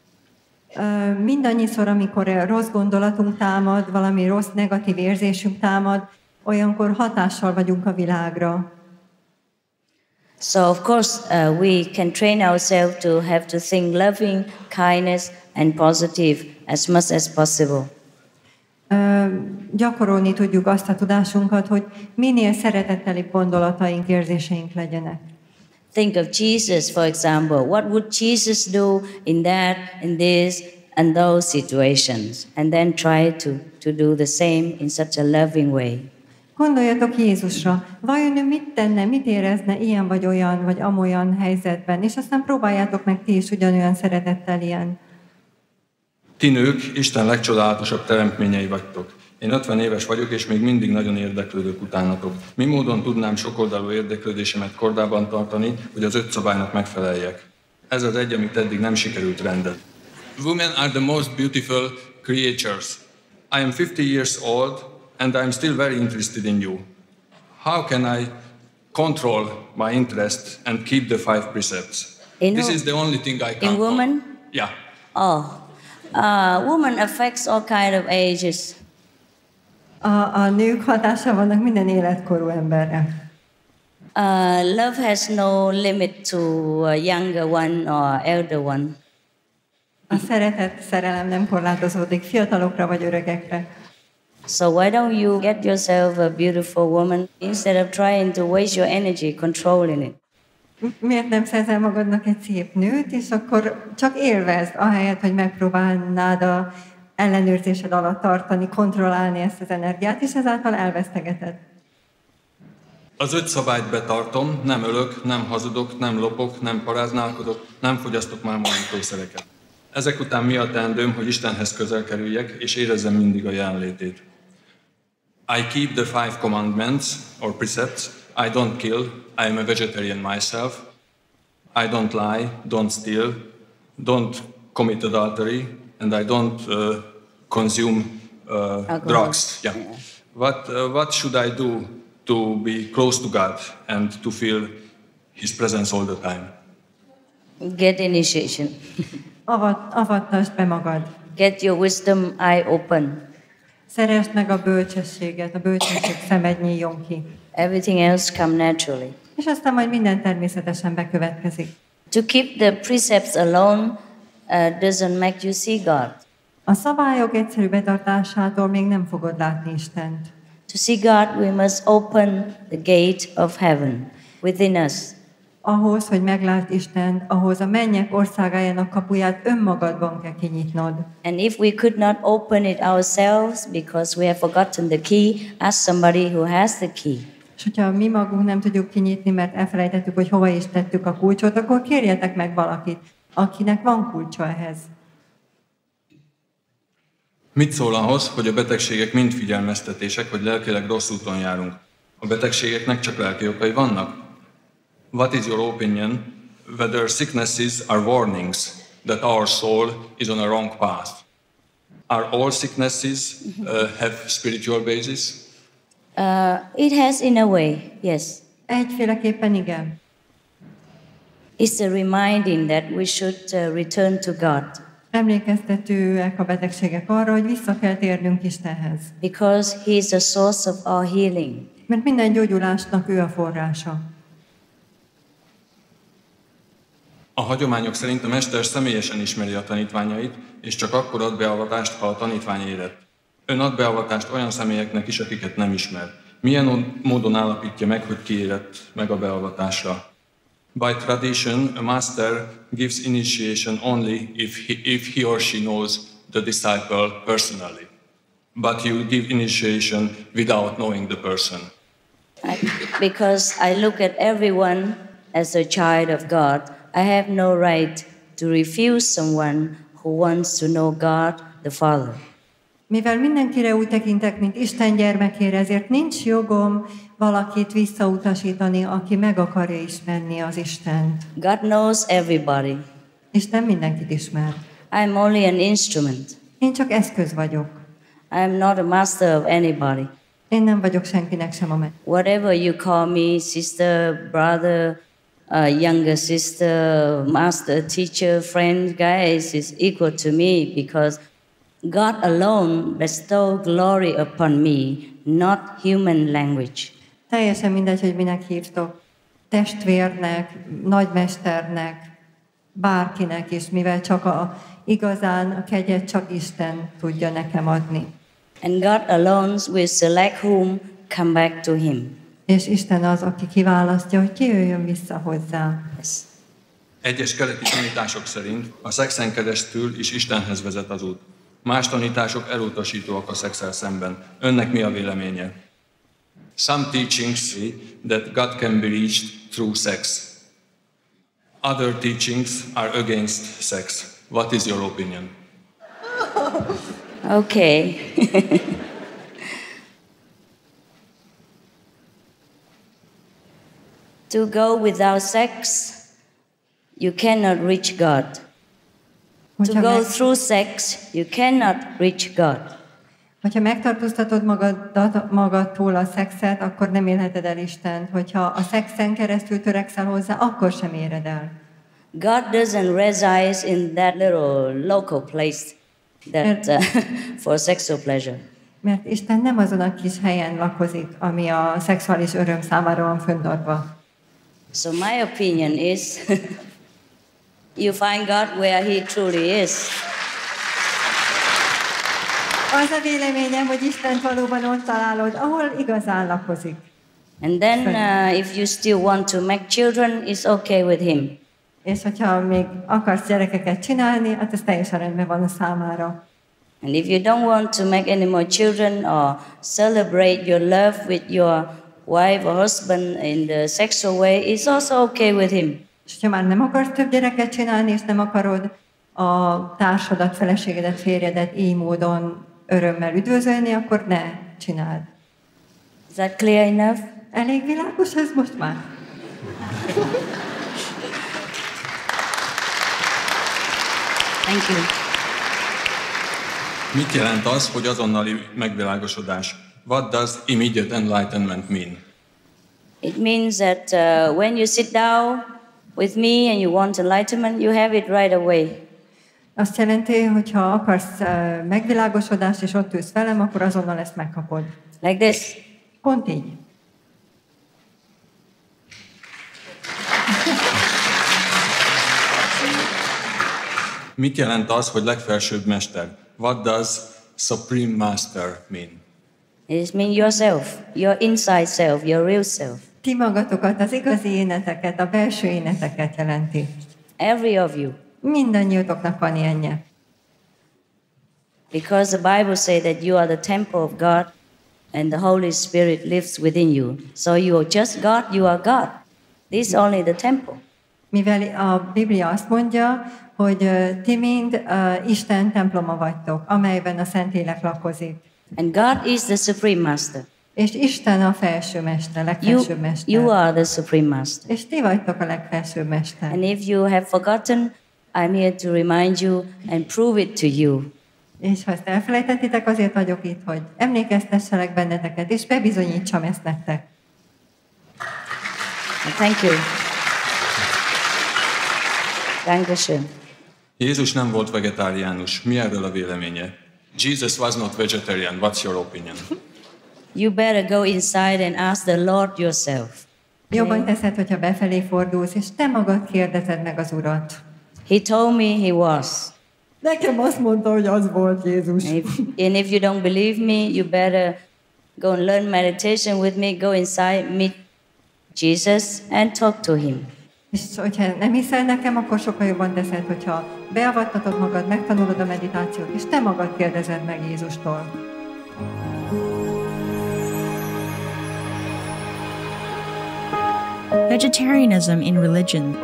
Uh, mindannyiszor, amikor rossz gondolatunk támad, valami rossz, negatív érzésünk támad, olyankor hatással vagyunk a világra. So of course uh, we can train ourselves to have to think loving, kindness and positive as much as possible. Uh, gyakorolni tudjuk azt a tudásunkat, hogy minél szeretettelibb gondolataink, érzéseink legyenek. Think of Jesus, for example. What would Jesus do in that, in this, and those situations? And then try to, to do the same in such a loving way. Gondoljatok Jézusra. Vajon ő mit tenne, mit érezne ilyen vagy olyan, vagy amolyan helyzetben? És aztán próbáljátok meg ti is ugyanolyan szeretettel ilyen. Ti nők Isten legcsodálatosabb teremtményei vagytok. Én ötven éves vagyok, és még mindig nagyon érdeklődök utánatok. Mi módon tudnám sokoldalú érdeklődésemet kordában tartani, hogy az öt szabálynak megfeleljek? Ez az egy, amit eddig nem sikerült rendezni. Women are the most beautiful creatures. I am fifty years old, and I am still very interested in you. How can I control my interest and keep the five precepts? In This is the only thing I can. In woman? Yeah. Oh, uh, woman affects all kind of ages. A, a nők hatása vannak minden életkorú emberre. Uh, love has no limit to a younger one or elder one. A szeretet, szerelem nem korlátozódik fiatalokra vagy öregekre. So why don't you get yourself a beautiful woman instead of trying to waste your energy controlling it? Miért nem szerzel magadnak egy szép nőt, és akkor csak élvezd, ahelyett, hogy megpróbálnád a ellenőrzésed alatt tartani, kontrollálni ezt az energiát, és ezáltal elvesztegeted. Az öt szabályt betartom, nem ölök, nem hazudok, nem lopok, nem paráználkodok, nem fogyasztok már módítószereket. Ezek után mi a teendőm, hogy Istenhez közel kerüljek, és érezzem mindig a jelenlétét. I keep the five commandments, or precepts. I don't kill. I am a vegetarian myself. I don't lie, don't steal, don't commit adultery, and I don't uh, consume uh, drugs. Yeah. yeah. What uh, what should I do to be close to God and to feel His presence all the time? Get initiation. Avat, avattasd be magad. Get your wisdom eye open. Szeresd meg a bölcsességet, a bölcsesség szemed nyíljon ki. Everything else come naturally. És aztán majd minden természetesen bekövetkezik. To keep the precepts alone uh, doesn't make you see God. A szabályok egyszerű betartásától még nem fogod látni Istent. To see God, we must open the gate of heaven within us. Ahhoz, hogy meglásd Istent, ahhoz a mennyek országájának kapuját önmagadban kell kinyitnod. And if we could not open it ourselves because we have forgotten the key, ask somebody who has the key. És hogyha mi magunk nem tudjuk kinyitni, mert elfelejtettük, hogy hova is tettük a kulcsot, akkor kérjetek meg valakit, akinek van kulcsa ehhez. Mit szól ahhoz, hogy a betegségek mind figyelmeztetések, hogy lelkileg rossz úton járunk? A betegségeknek csak lelki okai vannak? What is your opinion whether sicknesses are warnings that our soul is on a wrong path? Are all sicknesses uh, have spiritual basis? Uh, it has in a way, yes. Egyféleképpen igen. It's a reminding that we should uh, return to God. Emlékeztetőek a betegségek arra, hogy vissza kell térnünk Istenhez. Because He is the source of our healing. Mert minden gyógyulásnak ő a forrása. A hagyományok szerint a mester személyesen ismeri a tanítványait, és csak akkor ad beavatást, ha a tanítvány érett. Ön ad beavatást olyan személyeknek is, akiket nem ismer. Milyen módon állapítja meg, hogy ki érett meg a beavatásra? By tradition, a master gives initiation only if he, if he or she knows the disciple personally. But you give initiation without knowing the person. I, because I look at everyone as a child of God, I have no right to refuse someone who wants to know God the Father. Mivel mindenkire úgy tekintek, mint Isten gyermekére, ezért nincs jogom valakit visszautasítani, aki meg akarja ismerni az Istent. God knows everybody. Isten mindenkit ismer. I'm only an instrument. Én csak eszköz vagyok. I'm not a master of anybody. Én nem vagyok senkinek sem a meg. Whatever you call me, sister, brother, uh, younger sister, master, teacher, friend, guys, is equal to me because God alone bestowed glory upon me, not human language. Teljesen mindegy, hogy minek hívtok. Testvérnek, nagymesternek, bárkinek is, mivel csak a, igazán a kegyet csak Isten tudja nekem adni. And God alone will select whom come back to Him. És Isten az, aki kiválasztja, hogy ki jöjjön vissza hozzá. Yes. Egyes keleti tanítások szerint a szexen keresztül is Istenhez vezet az út. Más tanítások elutasítóak a szexel szemben. Önnek mi a véleménye? Some teachings say that God can be reached through sex. Other teachings are against sex. What is your opinion? Okay. To go without sex, you cannot reach God. To go through sex, you cannot reach God. Hogyha megtartóztatod magadat, magadtól a szexet, akkor nem élheted el Istent. Hogyha a szexen keresztül törekszel hozzá, akkor sem éred el. God doesn't reside in that little local place that uh, for sexual pleasure. Mert Isten nem azon a kis helyen lakozik, ami a szexuális öröm számára van föntartva. So my opinion is you find God where He truly is. Az a véleményem, hogy Istent valóban ott találod, ahol igazán lakozik. And then uh, if you still want to make children, it's okay with Him. És hogyha még akarsz gyerekeket csinálni, hát ez teljesen rendben van a számára. And if you don't want to make any more children or celebrate your love with your wife or husband in the sexual way, it's also okay with Him. És ha már nem akarsz több gyereket csinálni, és nem akarod a társadat, feleségedet, férjedet így módon örömmel üdvözölni, akkor ne csináld. Is that clear enough? Elég világos ez most már? Thank you. Mit jelent az, hogy azonnali megvilágosodás? What does immediate enlightenment mean? It means that uh, when you sit down with me and you want enlightenment, you have it right away. Azt jelenti, hogy ha akarsz uh, megvilágosodást, és ott ülsz velem, akkor azonnal ezt megkapod. Like this. Pont így. Mit jelent az, hogy legfelsőbb mester? What does supreme master mean? It means yourself, your inside self, your real self. Ti magatokat, az igazi éneteket, a belső éneteket jelenti. Every of you. Mindannyiótoknak van ilyenje. Because the Bible says that you are the temple of God and the Holy Spirit lives within you. So you are just God, you are God. This is only the temple. Mivel a Biblia azt mondja, hogy uh, ti mind uh, Isten temploma vagytok, amelyben a Szentlélek lakozik. And God is the supreme master. És Isten a felső mester, legfelsőbb mester. You, you are the supreme master. És ti vagytok a legfelsőbb mester. And if you have forgotten, I'm here to remind you and prove it to you. És ha ezt elfelejtettétek, azért vagyok itt, hogy emlékeztesselek benneteket, és bebizonyítsam ezt nektek. Thank you. Dankeschön. Jézus nem volt vegetáriánus. Mi erről a véleménye? Jesus was not vegetarian. What's your opinion? You better go inside and ask the Lord yourself. Jobban teszed, hogyha befelé fordulsz, és te magad kérdezed meg az Urat. He told me he was. Nekem azt mondta, hogy az volt Jézus. And if, and if you don't believe me, you better go and learn meditation with me, go inside, meet Jesus and talk to him. És hogyha nem hiszel nekem, akkor sokkal jobban teszed, hogyha beavattatod magad, megtanulod a meditációt, és te magad kérdezed meg Jézustól. Vegetarianism in religion.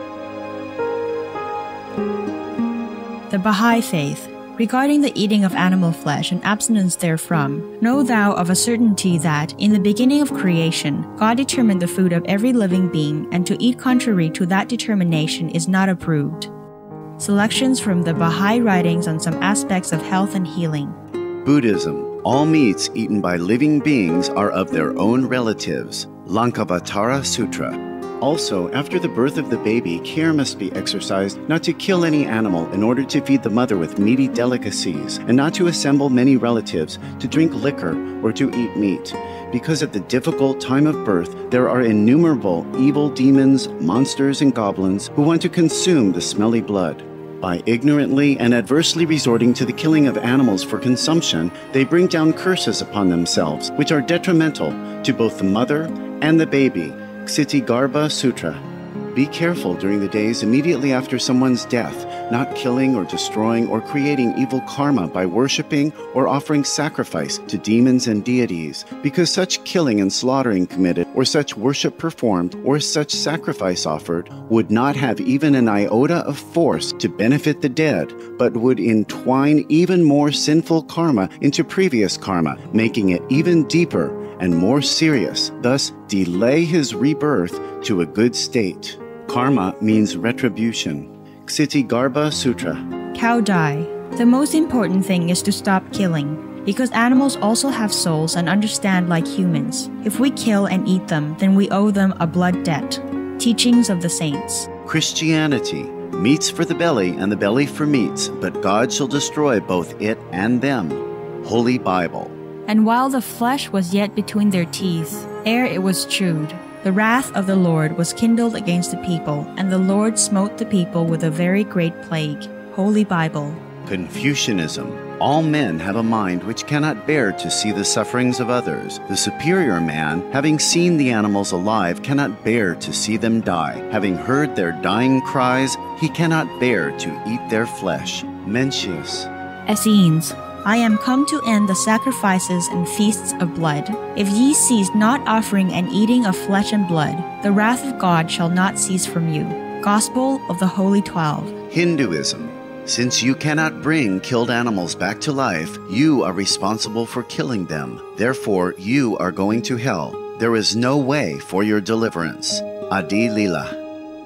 The Baha'i faith, regarding the eating of animal flesh and abstinence therefrom, know thou of a certainty that, in the beginning of creation, God determined the food of every living being, and to eat contrary to that determination is not approved. Selections from the Baha'i writings on some aspects of health and healing. Buddhism. All meats eaten by living beings are of their own relatives. Lankavatara Sutra. Also, after the birth of the baby, care must be exercised not to kill any animal in order to feed the mother with meaty delicacies, and not to assemble many relatives to drink liquor or to eat meat, because at the difficult time of birth there are innumerable evil demons, monsters, and goblins who want to consume the smelly blood. By ignorantly and adversely resorting to the killing of animals for consumption, they bring down curses upon themselves, which are detrimental to both the mother and the baby. Ksitigarbha Sutra. Be careful during the days immediately after someone's death, not killing or destroying or creating evil karma by worshipping or offering sacrifice to demons and deities, because such killing and slaughtering committed, or such worship performed, or such sacrifice offered, would not have even an iota of force to benefit the dead, but would entwine even more sinful karma into previous karma, making it even deeper and more serious, thus delay his rebirth to a good state. Karma means retribution. Ksitigarbha Sutra. Cow die. The most important thing is to stop killing, because animals also have souls and understand like humans. If we kill and eat them, then we owe them a blood debt. Teachings of the Saints. Christianity. Meats for the belly and the belly for meats, but God shall destroy both it and them. Holy Bible. And while the flesh was yet between their teeth, ere it was chewed, the wrath of the Lord was kindled against the people, and the Lord smote the people with a very great plague. Holy Bible. Confucianism. All men have a mind which cannot bear to see the sufferings of others. The superior man, having seen the animals alive, cannot bear to see them die. Having heard their dying cries, he cannot bear to eat their flesh. Mencius. Essenes. I am come to end the sacrifices and feasts of blood. If ye cease not offering and eating of flesh and blood, the wrath of God shall not cease from you. Gospel of the Holy Twelve. Hinduism. Since you cannot bring killed animals back to life, you are responsible for killing them. Therefore, you are going to hell. There is no way for your deliverance. Adi Lila.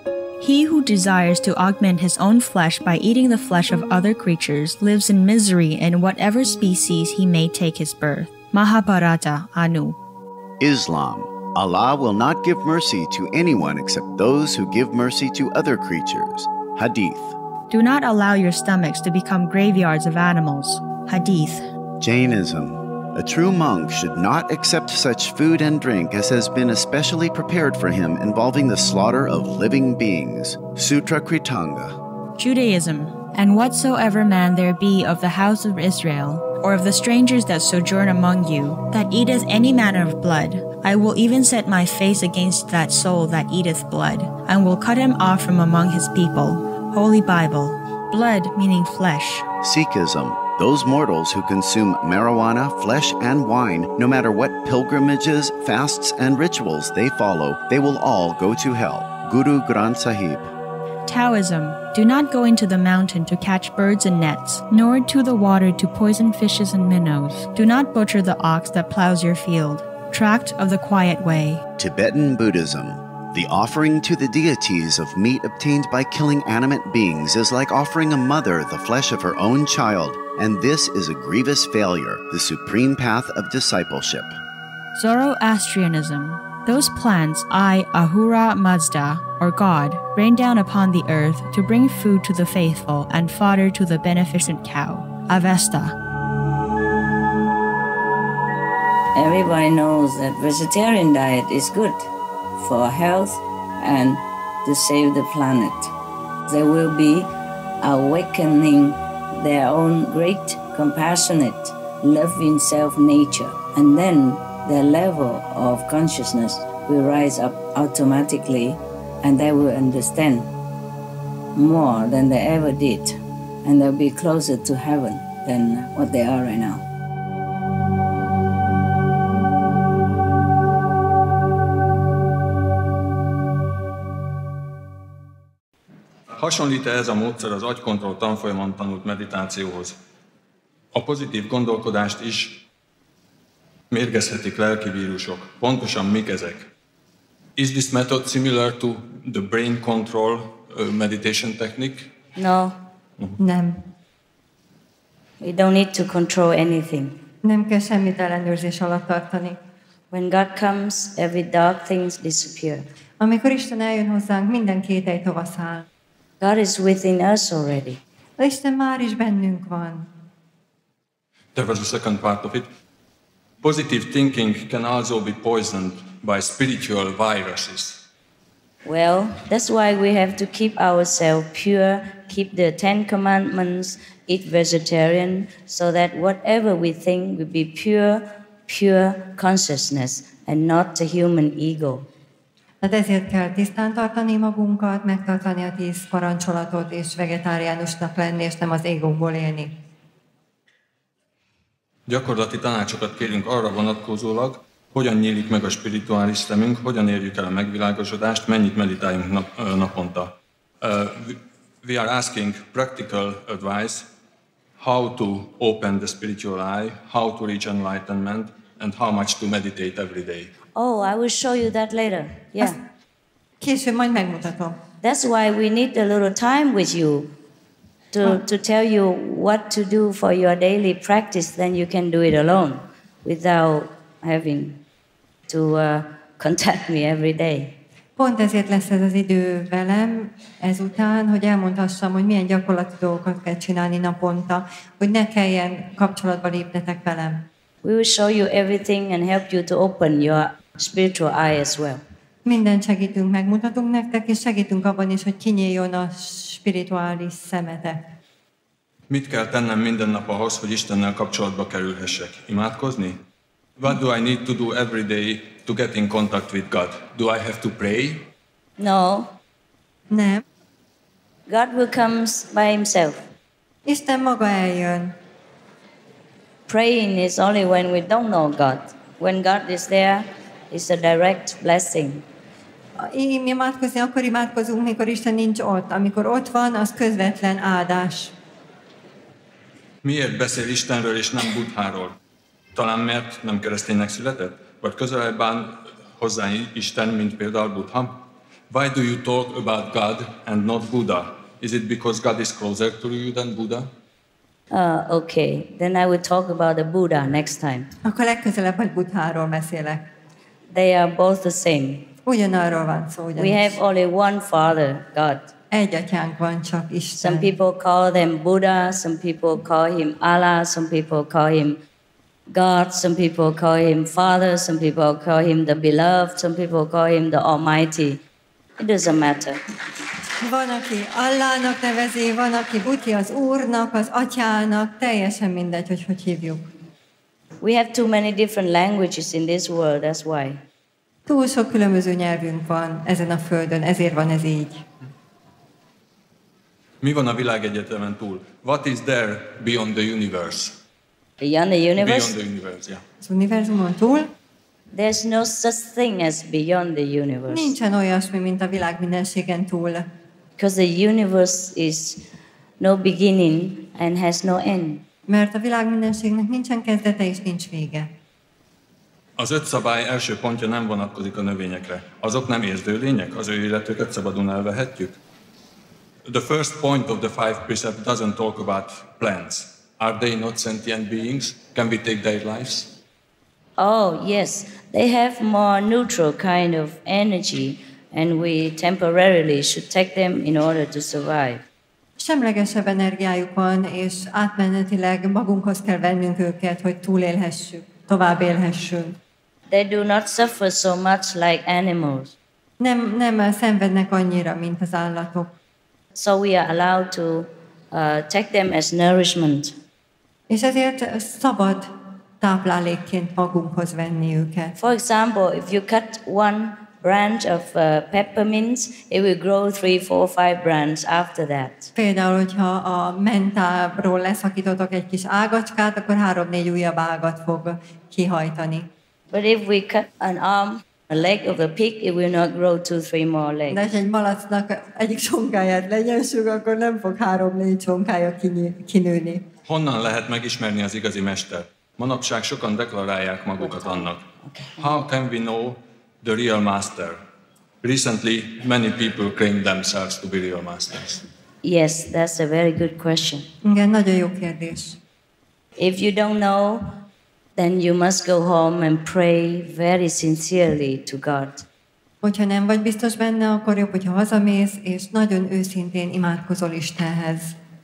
He who desires to augment his own flesh by eating the flesh of other creatures lives in misery in whatever species he may take his birth. Mahabharata, Anu. Islam. Allah will not give mercy to anyone except those who give mercy to other creatures. Hadith. Do not allow your stomachs to become graveyards of animals. Hadith. Jainism. A true monk should not accept such food and drink as has been especially prepared for him involving the slaughter of living beings. Sutra Kritanga. Judaism. And whatsoever man there be of the house of Israel, or of the strangers that sojourn among you, that eateth any manner of blood, I will even set my face against that soul that eateth blood, and will cut him off from among his people. Holy Bible. Blood meaning flesh. Sikhism. Those mortals who consume marijuana, flesh, and wine, no matter what pilgrimages, fasts, and rituals they follow, they will all go to hell. Guru Granth Sahib. Taoism. Do not go into the mountain to catch birds and nets, nor to the water to poison fishes and minnows. Do not butcher the ox that plows your field. Tract of the Quiet Way. Tibetan Buddhism. The offering to the deities of meat obtained by killing animate beings is like offering a mother the flesh of her own child, and this is a grievous failure, the supreme path of discipleship. Zoroastrianism. Those plants I, Ahura Mazda, or God, rain down upon the earth to bring food to the faithful and fodder to the beneficent cow. Avesta. Everybody knows that vegetarian diet is good for health and to save the planet. They will be awakening their own great, compassionate, loving self-nature, and then their level of consciousness will rise up automatically, and they will understand more than they ever did, and they'll be closer to heaven than what they are right now. Hasonlít-e ez a módszer az agykontroll tanfolyamon tanult meditációhoz? A pozitív gondolkodást is mérgezhetik lelki vírusok. Pontosan mik ezek? Is this method similar to the brain control uh, meditation technique? No. Uh-huh. Nem. We don't need to control anything. Nem kell semmit ellenőrzés alatt tartani. When God comes, every dark thing disappears. Amikor Isten eljön hozzánk, minden kételj tovaszáll. God is within us already. De Isten már is bennünk van. There was a second part of it. Positive thinking can also be poisoned by spiritual viruses. Well, that's why we have to keep ourselves pure, keep the Ten Commandments, eat vegetarian, so that whatever we think will be pure, pure consciousness and not the human ego. Hát ezért kell tisztán tartani magunkat, megtartani a tíz parancsolatot, és vegetáriánusnak lenni, és nem az égóból élni. Gyakorlati tanácsokat kérünk arra vonatkozólag, hogyan nyílik meg a spirituális szemünk, hogyan érjük el a megvilágosodást, mennyit meditáljunk nap, naponta. Uh, we are asking practical advice, how to open the spiritual eye, how to reach enlightenment, and how much to meditate every day. Oh, I will show you that later. Yeah. Később majd megmutatom. That's why we need a little time with you to, to tell you what to do for your daily practice. Then you can do it alone without having to uh, contact me every day. Pont ezért lesz ez az idő velem ezután, hogy elmondhassam, hogy milyen gyakorlati dolgokat kell csinálni naponta, hogy ne kelljen kapcsolatba lépnetek velem. We will show you everything and help you to open your spiritual eye as well. Mindent segítünk, megmutatunk nektek, és segítünk abban is, hogy kinyíljon a spirituális szemetek. Mit kell tennem minden nap ahhoz, hogy Istennel kapcsolatba kerülhessek? Imádkozni? What do I need to do every day to get in contact with God? Do I have to pray? No. Nem. God will come by himself. Isten maga eljön. Praying is only when we don't know God. When God is there, it's a direct blessing. Én imádkozni, akkor imádkozunk, mikor Isten nincs ott. Amikor ott van, az közvetlen áldás. Miért beszél Istenről és nem Buddháról? Talán mert nem kereszténynek született? Vagy közelebb áll hozzá Isten, mint például Buddha? Why do you talk about God and not Buddha? Is it because God is closer to you than Buddha? Uh, okay, then I will talk about the Buddha next time. Akkor legközelebb majd Buddháról beszélek. They are both the same. Ugyanarról van szó, ugyanis. We have only one Father, God. Egy atyánk van, csak Isten. Some people call them Buddha, some people call him Allah, some people call him God, some people call him Father, some people call him the Beloved, some people call him the Almighty. It doesn't matter. Van, aki Allahnak nevezi, van, aki Buti az Úrnak, az Atyának, teljesen mindegy, hogy hogy hívjuk. We have too many different languages in this world, that's why. Túl sok különböző nyelvünk van ezen a földön, ezért van ez így. Mi van a világegyetemen túl? What is there beyond the universe? Beyond the universe? Beyond the universe, yeah. Az univerzumon túl? There's no such thing as beyond the universe. Nincsen olyasmi, mint a világ mindenségen túl. Because the universe is no beginning and has no end. Mert a világ mindenségnek nincsen kezdete és nincs vége. Az öt szabály első pontja nem vonatkozik a növényekre. Azok nem érző lények, az ő életüket szabadon elvehetjük. The first point of the five precepts doesn't talk about plants. Are they not sentient beings? Can we take their lives? Oh, yes. They have more neutral kind of energy, and we temporarily should take them in order to survive. Semlegesebb energiájuk van, és átmenetileg magunkhoz kell vennünk őket, hogy túlélhessük, tovább élhessünk. They do not suffer so much like animals. Nem, nem szenvednek annyira, mint az állatok. So we are allowed to uh, take them as nourishment. És ezért szabad táplálékként magunkhoz venni őket. For example, if you cut one branch of uh, peppermints, it will grow three, four, five branches after that. Például, hogyha a mentáról leszakítotok egy kis ágacskát, akkor három-négy újabb ágat fog kihajtani. But if we cut an arm, a leg of a pig, it will not grow two, three more legs. De ha egy malacnak egyik sonkáját lenyessük, akkor nem fog három-négy sonkája kinőni. Honnan lehet megismerni az igazi mestert? Manapság sokan deklarálják magukat annak. How can we know the real master? Recently, many people claim themselves to be real masters. Yes, that's a very good question. Igen, nagyon jó kérdés. If you don't know, then you must go home and pray very sincerely to God. Hogyha nem vagy biztos benne, akkor jobb, hogyha hazamész, és nagyon őszintén imádkozol Istenhez.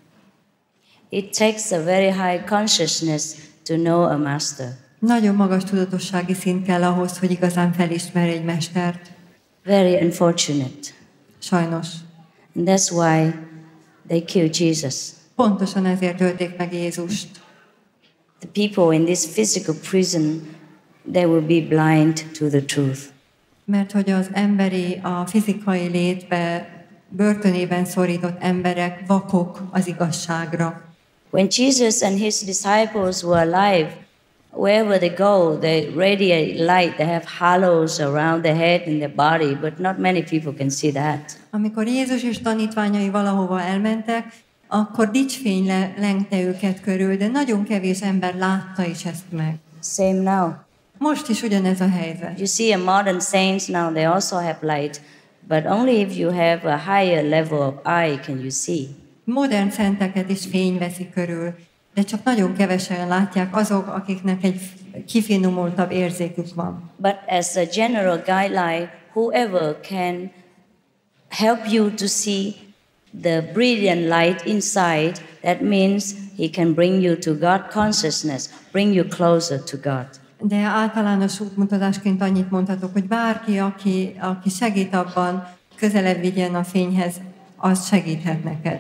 It takes a very high consciousness to know a master. Nagyon magas tudatossági szint kell ahhoz, hogy igazán felismerj egy mestert. Very unfortunate. Sajnos. And that's why they killed Jesus. Pontosan ezért ölték meg Jézust. The people in this physical prison, they will be blind to the truth. Mert hogy az emberi, a fizikai létbe, börtönében szorított emberek vakok az igazságra. When Jesus and his disciples were alive, wherever they go, they radiate light. They have halos around their head and their body, but not many people can see that. Amikor Jézus és tanítványai valahova elmentek, akkor dicsfény le- lengte őket körül, de nagyon kevés ember látta is ezt meg. Same now. Most is ugyanez a helyzet. You see, a modern saints now, they also have light, but only if you have a higher level of eye can you see. Modern szenteket is fény veszi körül, de csak nagyon kevesen látják azok, akiknek egy kifinomultabb érzékük van. But as a general guideline, whoever can help you to see the brilliant light inside, that means he can bring you to God consciousness, bring you closer to God. De általános útmutatásként annyit mondhatok, hogy bárki, aki, aki segít abban, közelebb vigyen a fényhez, az segíthet neked.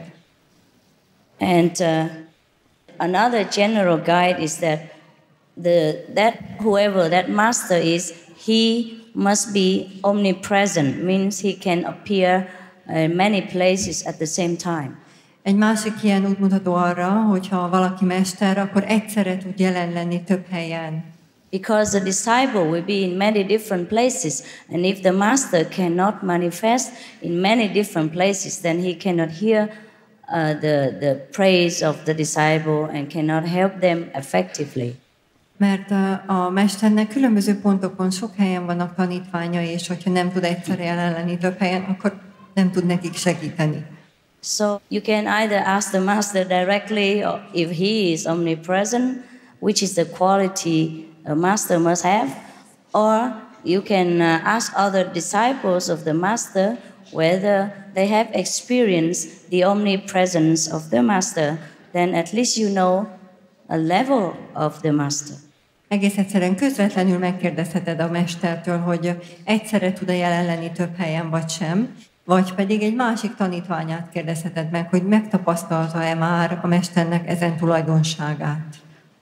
And uh, another general guide is that the that whoever that master is, he must be omnipresent, means he can appear in many places at the same time. Egy másik ilyen útmutató arra, hogyha valaki mester, akkor egyszerre tud jelen lenni több helyen. Because the disciple will be in many different places, and if the master cannot manifest in many different places, then he cannot hear uh, the, the praise of the disciple and cannot help them effectively. Mert a mesternek különböző pontokon sok helyen vannak tanítványai, és hogyha nem tud egyszerre jelen lenni több helyen, akkor nem tud nekik segíteni. So you can either ask the master directly or if he is omnipresent, which is the quality a master must have, or you can uh, ask other disciples of the master whether they have experienced the omnipresence of the master, then at least you know a level of the master. Egész egyszerűen közvetlenül megkérdezheted a mestertől, hogy egyszerre tud-e jelen lenni több helyen, vagy sem, vagy pedig egy másik tanítványát kérdezheted meg, hogy megtapasztalta-e már a mesternek ezen tulajdonságát.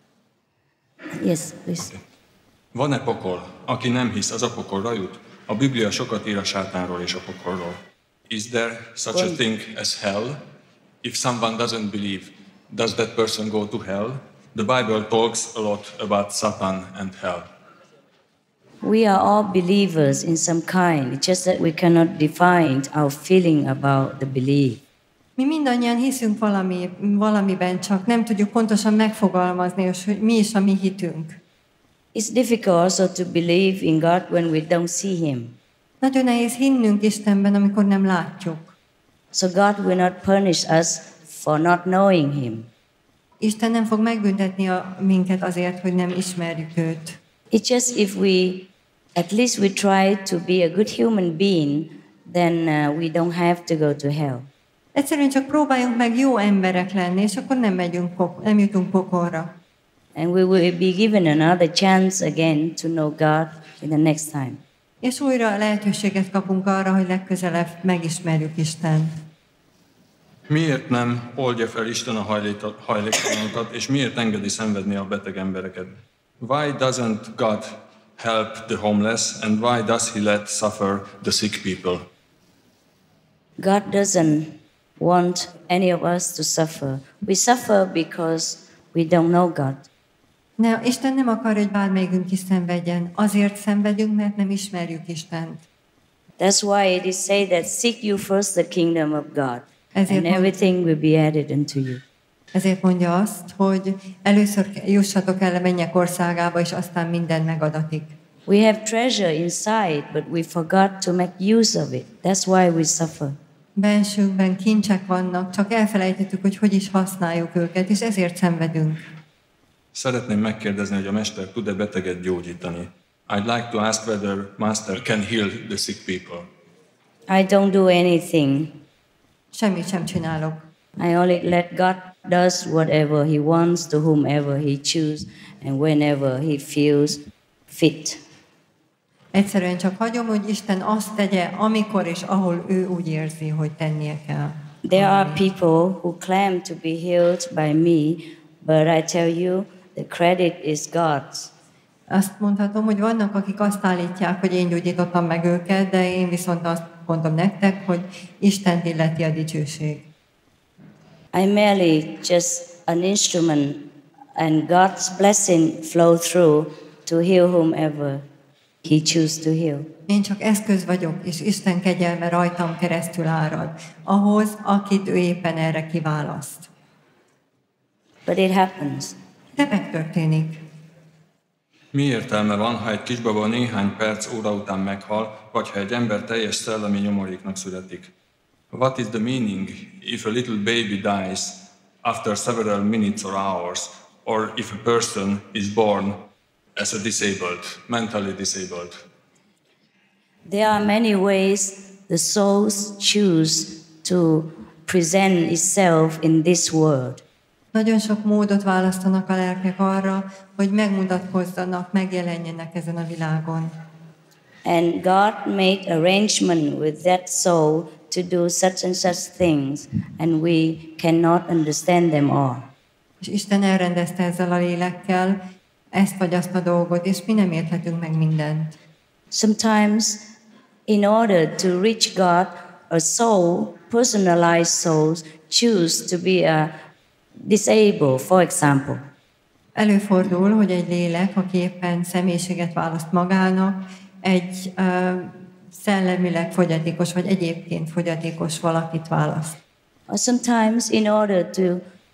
Yes, please. Van-e pokol? Aki nem hisz, az a pokolra jut? A Biblia sokat ír a sátánról és a pokolról. Is there such a thing as hell? If someone doesn't believe, does that person go to hell? The Bible talks a lot about Satan and hell. We are all believers in some kind. It's just that we cannot define our feeling about the belief. Mi mindannyian hiszünk valami, valamiben, csak nem tudjuk pontosan megfogalmazni, és hogy mi is a mi hitünk. It's difficult also to believe in God when we don't see Him. Nagyon nehéz hinnünk Istenben, amikor nem látjuk. So God will not punish us for not knowing Him. Isten nem fog megbüntetni a, minket azért, hogy nem ismerjük őt. It's just if we, at least we try to be a good human being, then uh, we don't have to go to hell. Egyszerűen csak próbáljunk meg jó emberek lenni, és akkor nem megyünk, nem jutunk pokolra. And we will be given another chance again to know God in the next time. És újra lehetőséget kapunk arra, hogy legközelebb megismerjük Istent. Miért nem oldja fel Isten a hajléktalanokat, és miért engedi szenvedni a beteg embereket? Why doesn't God help the homeless, and why does He let suffer the sick people? God doesn't want any of us to suffer. We suffer because we don't know God. Ne, Isten nem akar, hogy bármelyikünk is szenvedjen. Azért szenvedünk, mert nem ismerjük Istent. That's why it is said that seek you first the kingdom of God, Ezért and everything will be added unto you. Ezért mondja azt, hogy először jussatok el a mennyek országába, és aztán minden megadatik. We have treasure inside, but we forgot to make use of it. That's why we suffer. Bensőnkben kincsek vannak, csak elfelejtettük, hogy hogy is használjuk őket, és ezért szenvedünk. Szeretném megkérdezni, hogy a mester tud-e beteget gyógyítani. I'd like to ask whether master can heal the sick people. I don't do anything. Semmit sem csinálok. I only let God does whatever He wants to whomever He chooses and whenever He feels fit. Egyszerűen csak hagyom, hogy Isten azt tegye, amikor és ahol ő úgy érzi, hogy tennie kell. There are people who claim to be healed by me, but I tell you, the credit is God's. Azt mondhatom, hogy vannak, akik azt állítják, hogy én gyógyítottam meg őket, de én viszont azt mondom nektek, hogy Istent illeti a dicsőség. I'm merely just an instrument, and God's blessing flow through to heal whomever He chooses to heal. Én csak eszköz vagyok, és Isten kegyelme rajtam keresztül árad, ahhoz, akit ő éppen erre kiválaszt. But it happens. De megtörténik. Mi értelme van, ha egy kisbaba néhány perc, óra után meghal, vagy ha egy ember teljes szellemi nyomoréknak születik? What is the meaning if a little baby dies after several minutes or hours, or if a person is born as a disabled, mentally disabled? There are many ways the souls choose to present itself in this world. Nagyon sok módot választanak a lelkek arra, hogy megmutatkozzanak, megjelenjenek ezen a világon. And God made arrangement with that soul to do such and such things, and we cannot understand them all. És Isten elrendezte ezzel a lélekkel ezt vagy azt a dolgot, és mi nem érthetünk meg mindent. Sometimes, in order to reach God, a soul, personalized souls, choose to be a disabled, for example. Előfordul, hogy egy lélek, aki éppen személyiséget választ magának, egy uh, szellemileg fogyatékos, vagy egyébként fogyatékos valakit választ. Or sometimes, in order to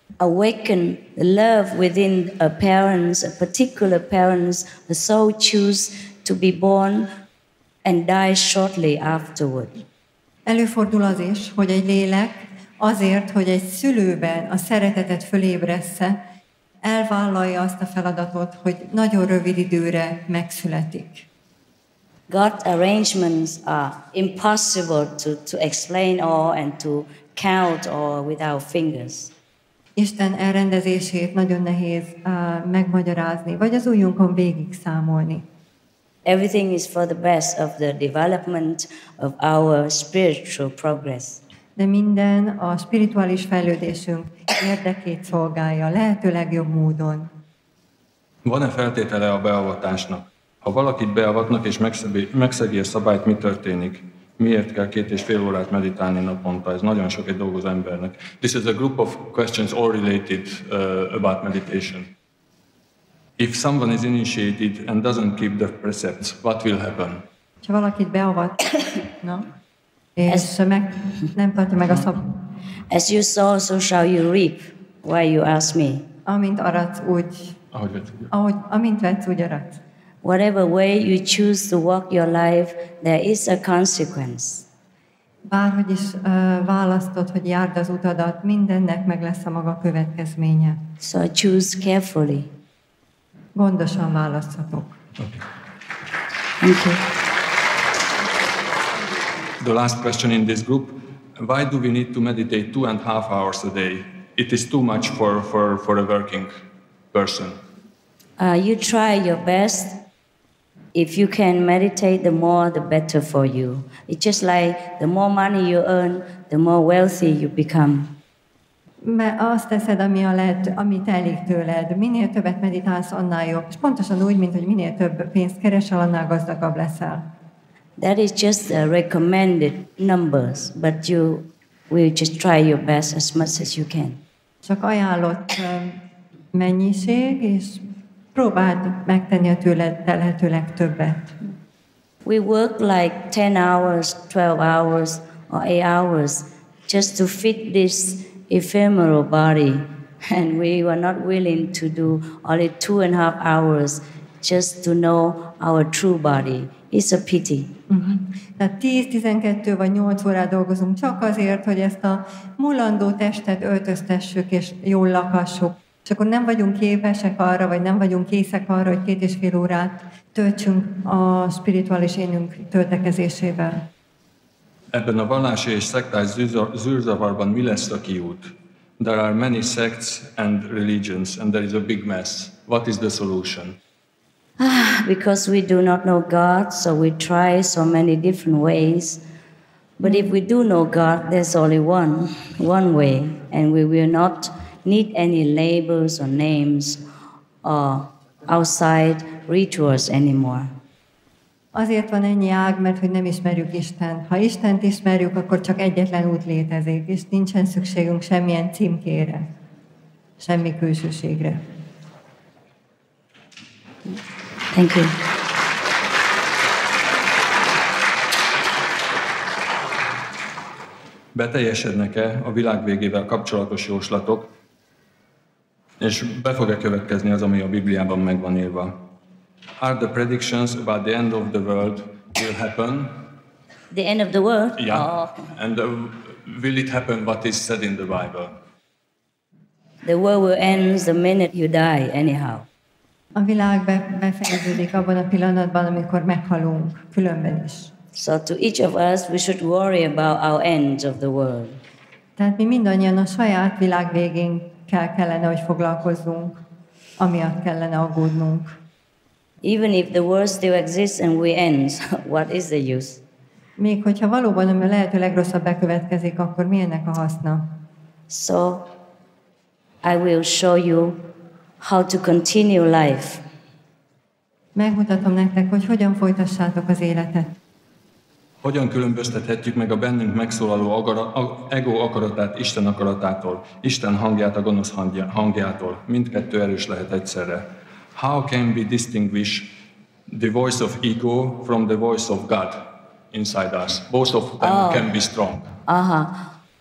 awaken the love within a parents, a particular parents, the soul choose to be born and die shortly afterward. Előfordul az is, hogy egy lélek azért, hogy egy szülőben a szeretetet fölébressze, elvállalja azt a feladatot, hogy nagyon rövid időre megszületik. God's arrangements are impossible to, to explain all and to count all with our fingers. Isten elrendezését nagyon nehéz uh, megmagyarázni, vagy az ujjunkon végig számolni. Everything is for the best of the development of our spiritual progress. De minden a spirituális fejlődésünk érdekét szolgálja, lehető legjobb módon. Van-e feltétele a beavatásnak? Ha valakit beavatnak és megszegi a szabályt, mi történik? Miért kell két és fél órát meditálni naponta? Ez nagyon sok egy dolgozó embernek. This is a group of questions all related uh, about meditation. If someone is initiated and doesn't keep the precepts, what will happen? Ha valakit beavat, no? és meg, nem tartja meg a szab... As you sow, so shall you reap. Why you ask me? Amint aratsz, úgy... Ahogy vetsz. Ahogy, amint vetsz, úgy aratsz. Whatever way you choose to walk your life, there is a consequence. Bárhogy is uh, választod, hogy járd az utadat, mindennek meg lesz a maga következménye. So choose carefully. Gondosan választhatok. Okay. Thank you. The last question in this group, why do we need to meditate two and a half hours a day? It is too much for, for, for a working person. Uh, you try your best. If you can meditate, the more, the better for you. It's just like the more money you earn, the more wealthy you become. Mert azt teszed, ami a lehet, amit elég tőled. Minél többet meditálsz, annál jobb. És pontosan úgy, mint hogy minél több pénzt keresel, annál gazdagabb leszel. That is just a recommended numbers, but you will just try your best as much as you can. Csak ajánlott mennyiség, és próbáld megtenni a tőled telhetőleg többet. We work like ten hours, twelve hours, or eight hours just to fit this ephemeral body, and we were not willing to do only two and a half hours just to know our true body. It's a pity. Uh-huh. Tehát tíz, tizenkettő vagy nyolc órát dolgozunk csak azért, hogy ezt a mulandó testet öltöztessük és jól lakassuk. És akkor nem vagyunk képesek arra, vagy nem vagyunk készek arra, hogy két és fél órát töltsünk a spirituális énünk töltekezésével. Ebben a vallási és szektás zűrzavarban mi lesz a kiút? There are many sects and religions, and there is a big mess. What is the solution? Ah, because we do not know God, so we try so many different ways. But if we do know God, there's only one, one way, and we will not need any labels or names or outside rituals anymore. Azért van ennyi ág, mert hogy nem ismerjük Istent. Ha Istent ismerjük, akkor csak egyetlen út létezik, és nincsen szükségünk semmilyen címkére, semmi külsőségre. Thank you. Beteljesednek-e a világ végével kapcsolatos jóslatok, és be fog-e következni az, ami a Bibliában meg van írva? Are the predictions about the end of the world will happen? The end of the world? Yeah. Oh. And uh, will it happen what is said in the Bible? The world will end the minute you die anyhow. A világ be, befejeződik abban a pillanatban, amikor meghalunk, különben is. So to each of us, we should worry about our ends of the world. Tehát mi mindannyian a saját világ végén kell, kellene, hogy foglalkozzunk, amiatt kellene aggódnunk. Even if the world still exists and we end, what is the use? Még hogyha valóban ami a lehető legrosszabb bekövetkezik, akkor mi ennek a haszna? So I will show you how to continue life. Megmutatom nektek, hogy hogyan folytassátok az életet. Hogyan különböztethetjük meg a bennünk megszólaló agara, ego akaratát Isten akaratától, Isten hangját a gonosz hangjától? Mindkettő erős lehet egyszerre. How can we distinguish the voice of ego from the voice of God inside us? Both of them oh. can be strong. Uh-huh.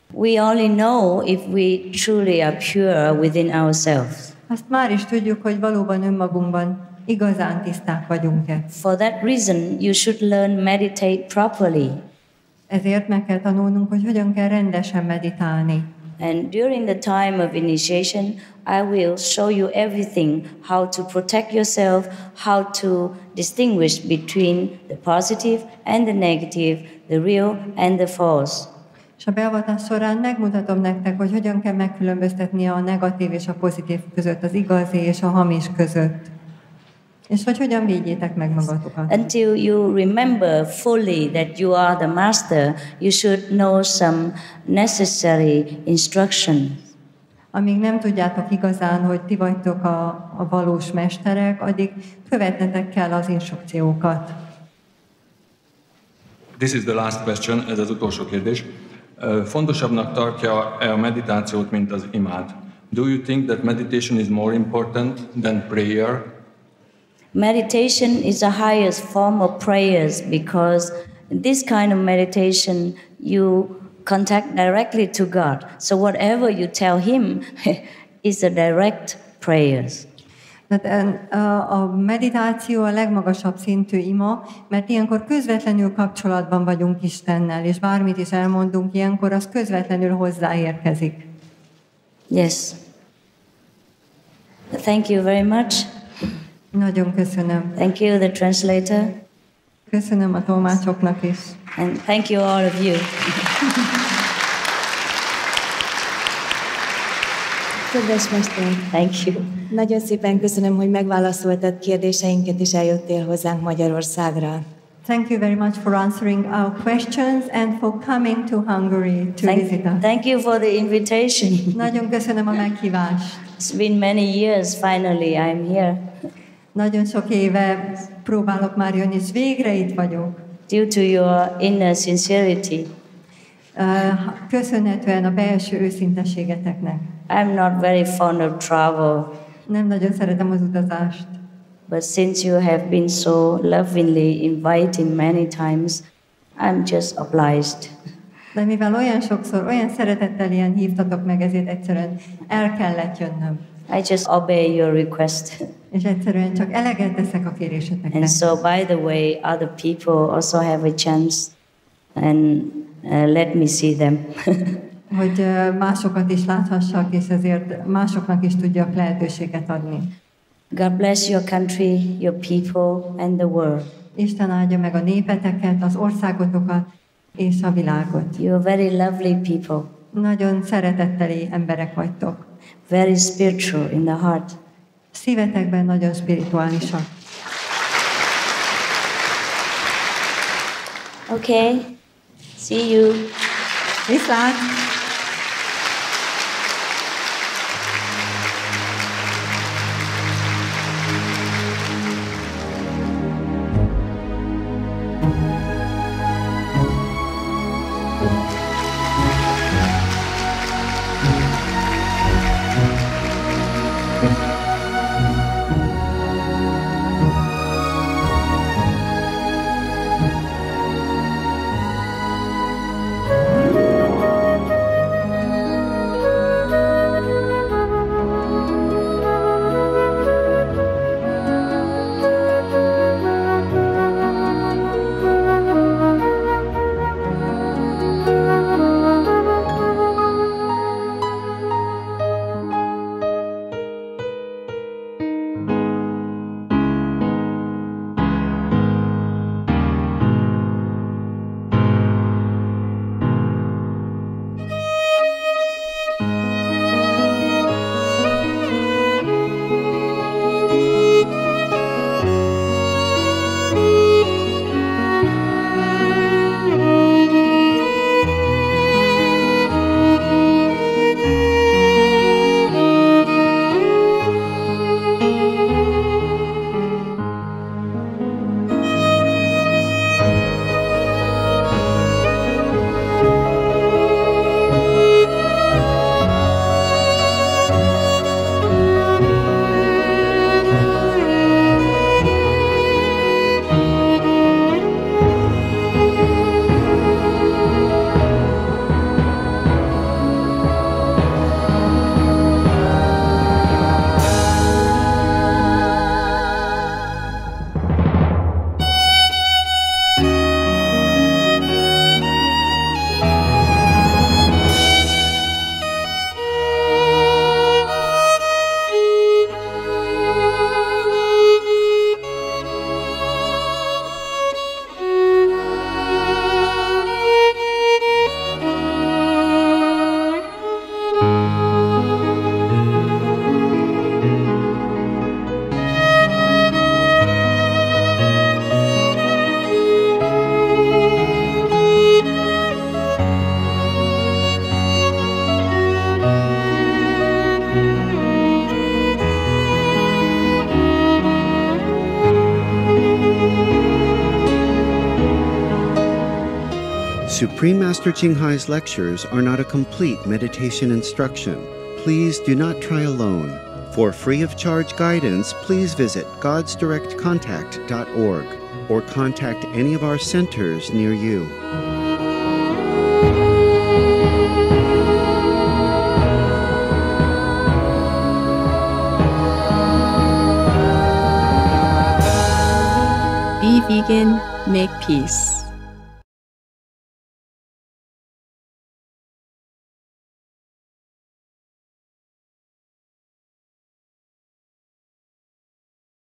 We only know if we truly are pure within ourselves. Azt már is tudjuk, hogy valóban önmagunkban igazán tiszták vagyunk-e. For that reason, you should learn meditate properly. Ezért meg kell tanulnunk, hogy hogyan kell rendesen meditálni. And during the time of initiation, I will show you everything, how to protect yourself, how to distinguish between the positive and the negative, the real and the false. És a beavatás során megmutatom nektek, hogy hogyan kell megkülönböztetni a negatív és a pozitív között, az igazi és a hamis között. És hogy hogyan védjétek meg magatokat. Until you remember fully that you are the master, you should know some necessary instructions. Amíg nem tudjátok igazán, hogy ti vagytok a, a valós mesterek, addig követnetek kell az instrukciókat. This is the last question, ez az utolsó kérdés. Fontosabbnak tartja-e a meditációt, mint az imád? Do you think that meditation is more important than prayer? Meditation is the highest form of prayers because in this kind of meditation you contact directly to God. So whatever you tell Him is a direct prayers. Tehát a meditáció a legmagasabb szintű ima, mert ilyenkor közvetlenül kapcsolatban vagyunk Istennel, és bármit is elmondunk ilyenkor, az közvetlenül hozzáérkezik. Yes. Thank you very much. Nagyon köszönöm. Thank you, the translator. Köszönöm a tolmácsoknak is. And thank you all of you. Kedves Mester! Thank you. Nagyon szépen köszönöm, hogy megválaszoltad kérdéseinket, és eljöttél hozzánk Magyarországra. Thank you very much for answering our questions and for coming to Hungary to Thank, visit us. thank you for the invitation. Nagyon köszönöm a meghívást. It's been many years, finally I'm here. Nagyon sok éve próbálok már jönni, és végre itt vagyok. Due to your inner sincerity. Köszönhetően a belső őszinteségeteknek. I'm not very fond of travel. Nem nagyon szeretem az utazást. But since you have been so lovingly inviting many times, I'm just obliged. De mivel olyan sokszor, olyan szeretettel ilyen hívtatok meg, ezért egyszerűen el kellett jönnöm. I just obey your request. És egyszerűen csak eleget teszek a kéréseteknek. And so, by the way, other people also have a chance, and uh, let me see them. Hogy másokat is láthassak, és ezért másoknak is tudjak lehetőséget adni. God bless your country, your people, and the world. Isten áldja meg a népeteket, az országotokat és a világot. You are very lovely people. Nagyon szeretetteli emberek vagytok. Very spiritual in the heart. Szívetekben nagyon spirituálisak. Okay. See you. Viszlát! Supreme Master Ching Hai's lectures are not a complete meditation instruction. Please do not try alone. For free of charge guidance, please visit gods direct contact dot org or contact any of our centers near you. Be vegan, make peace.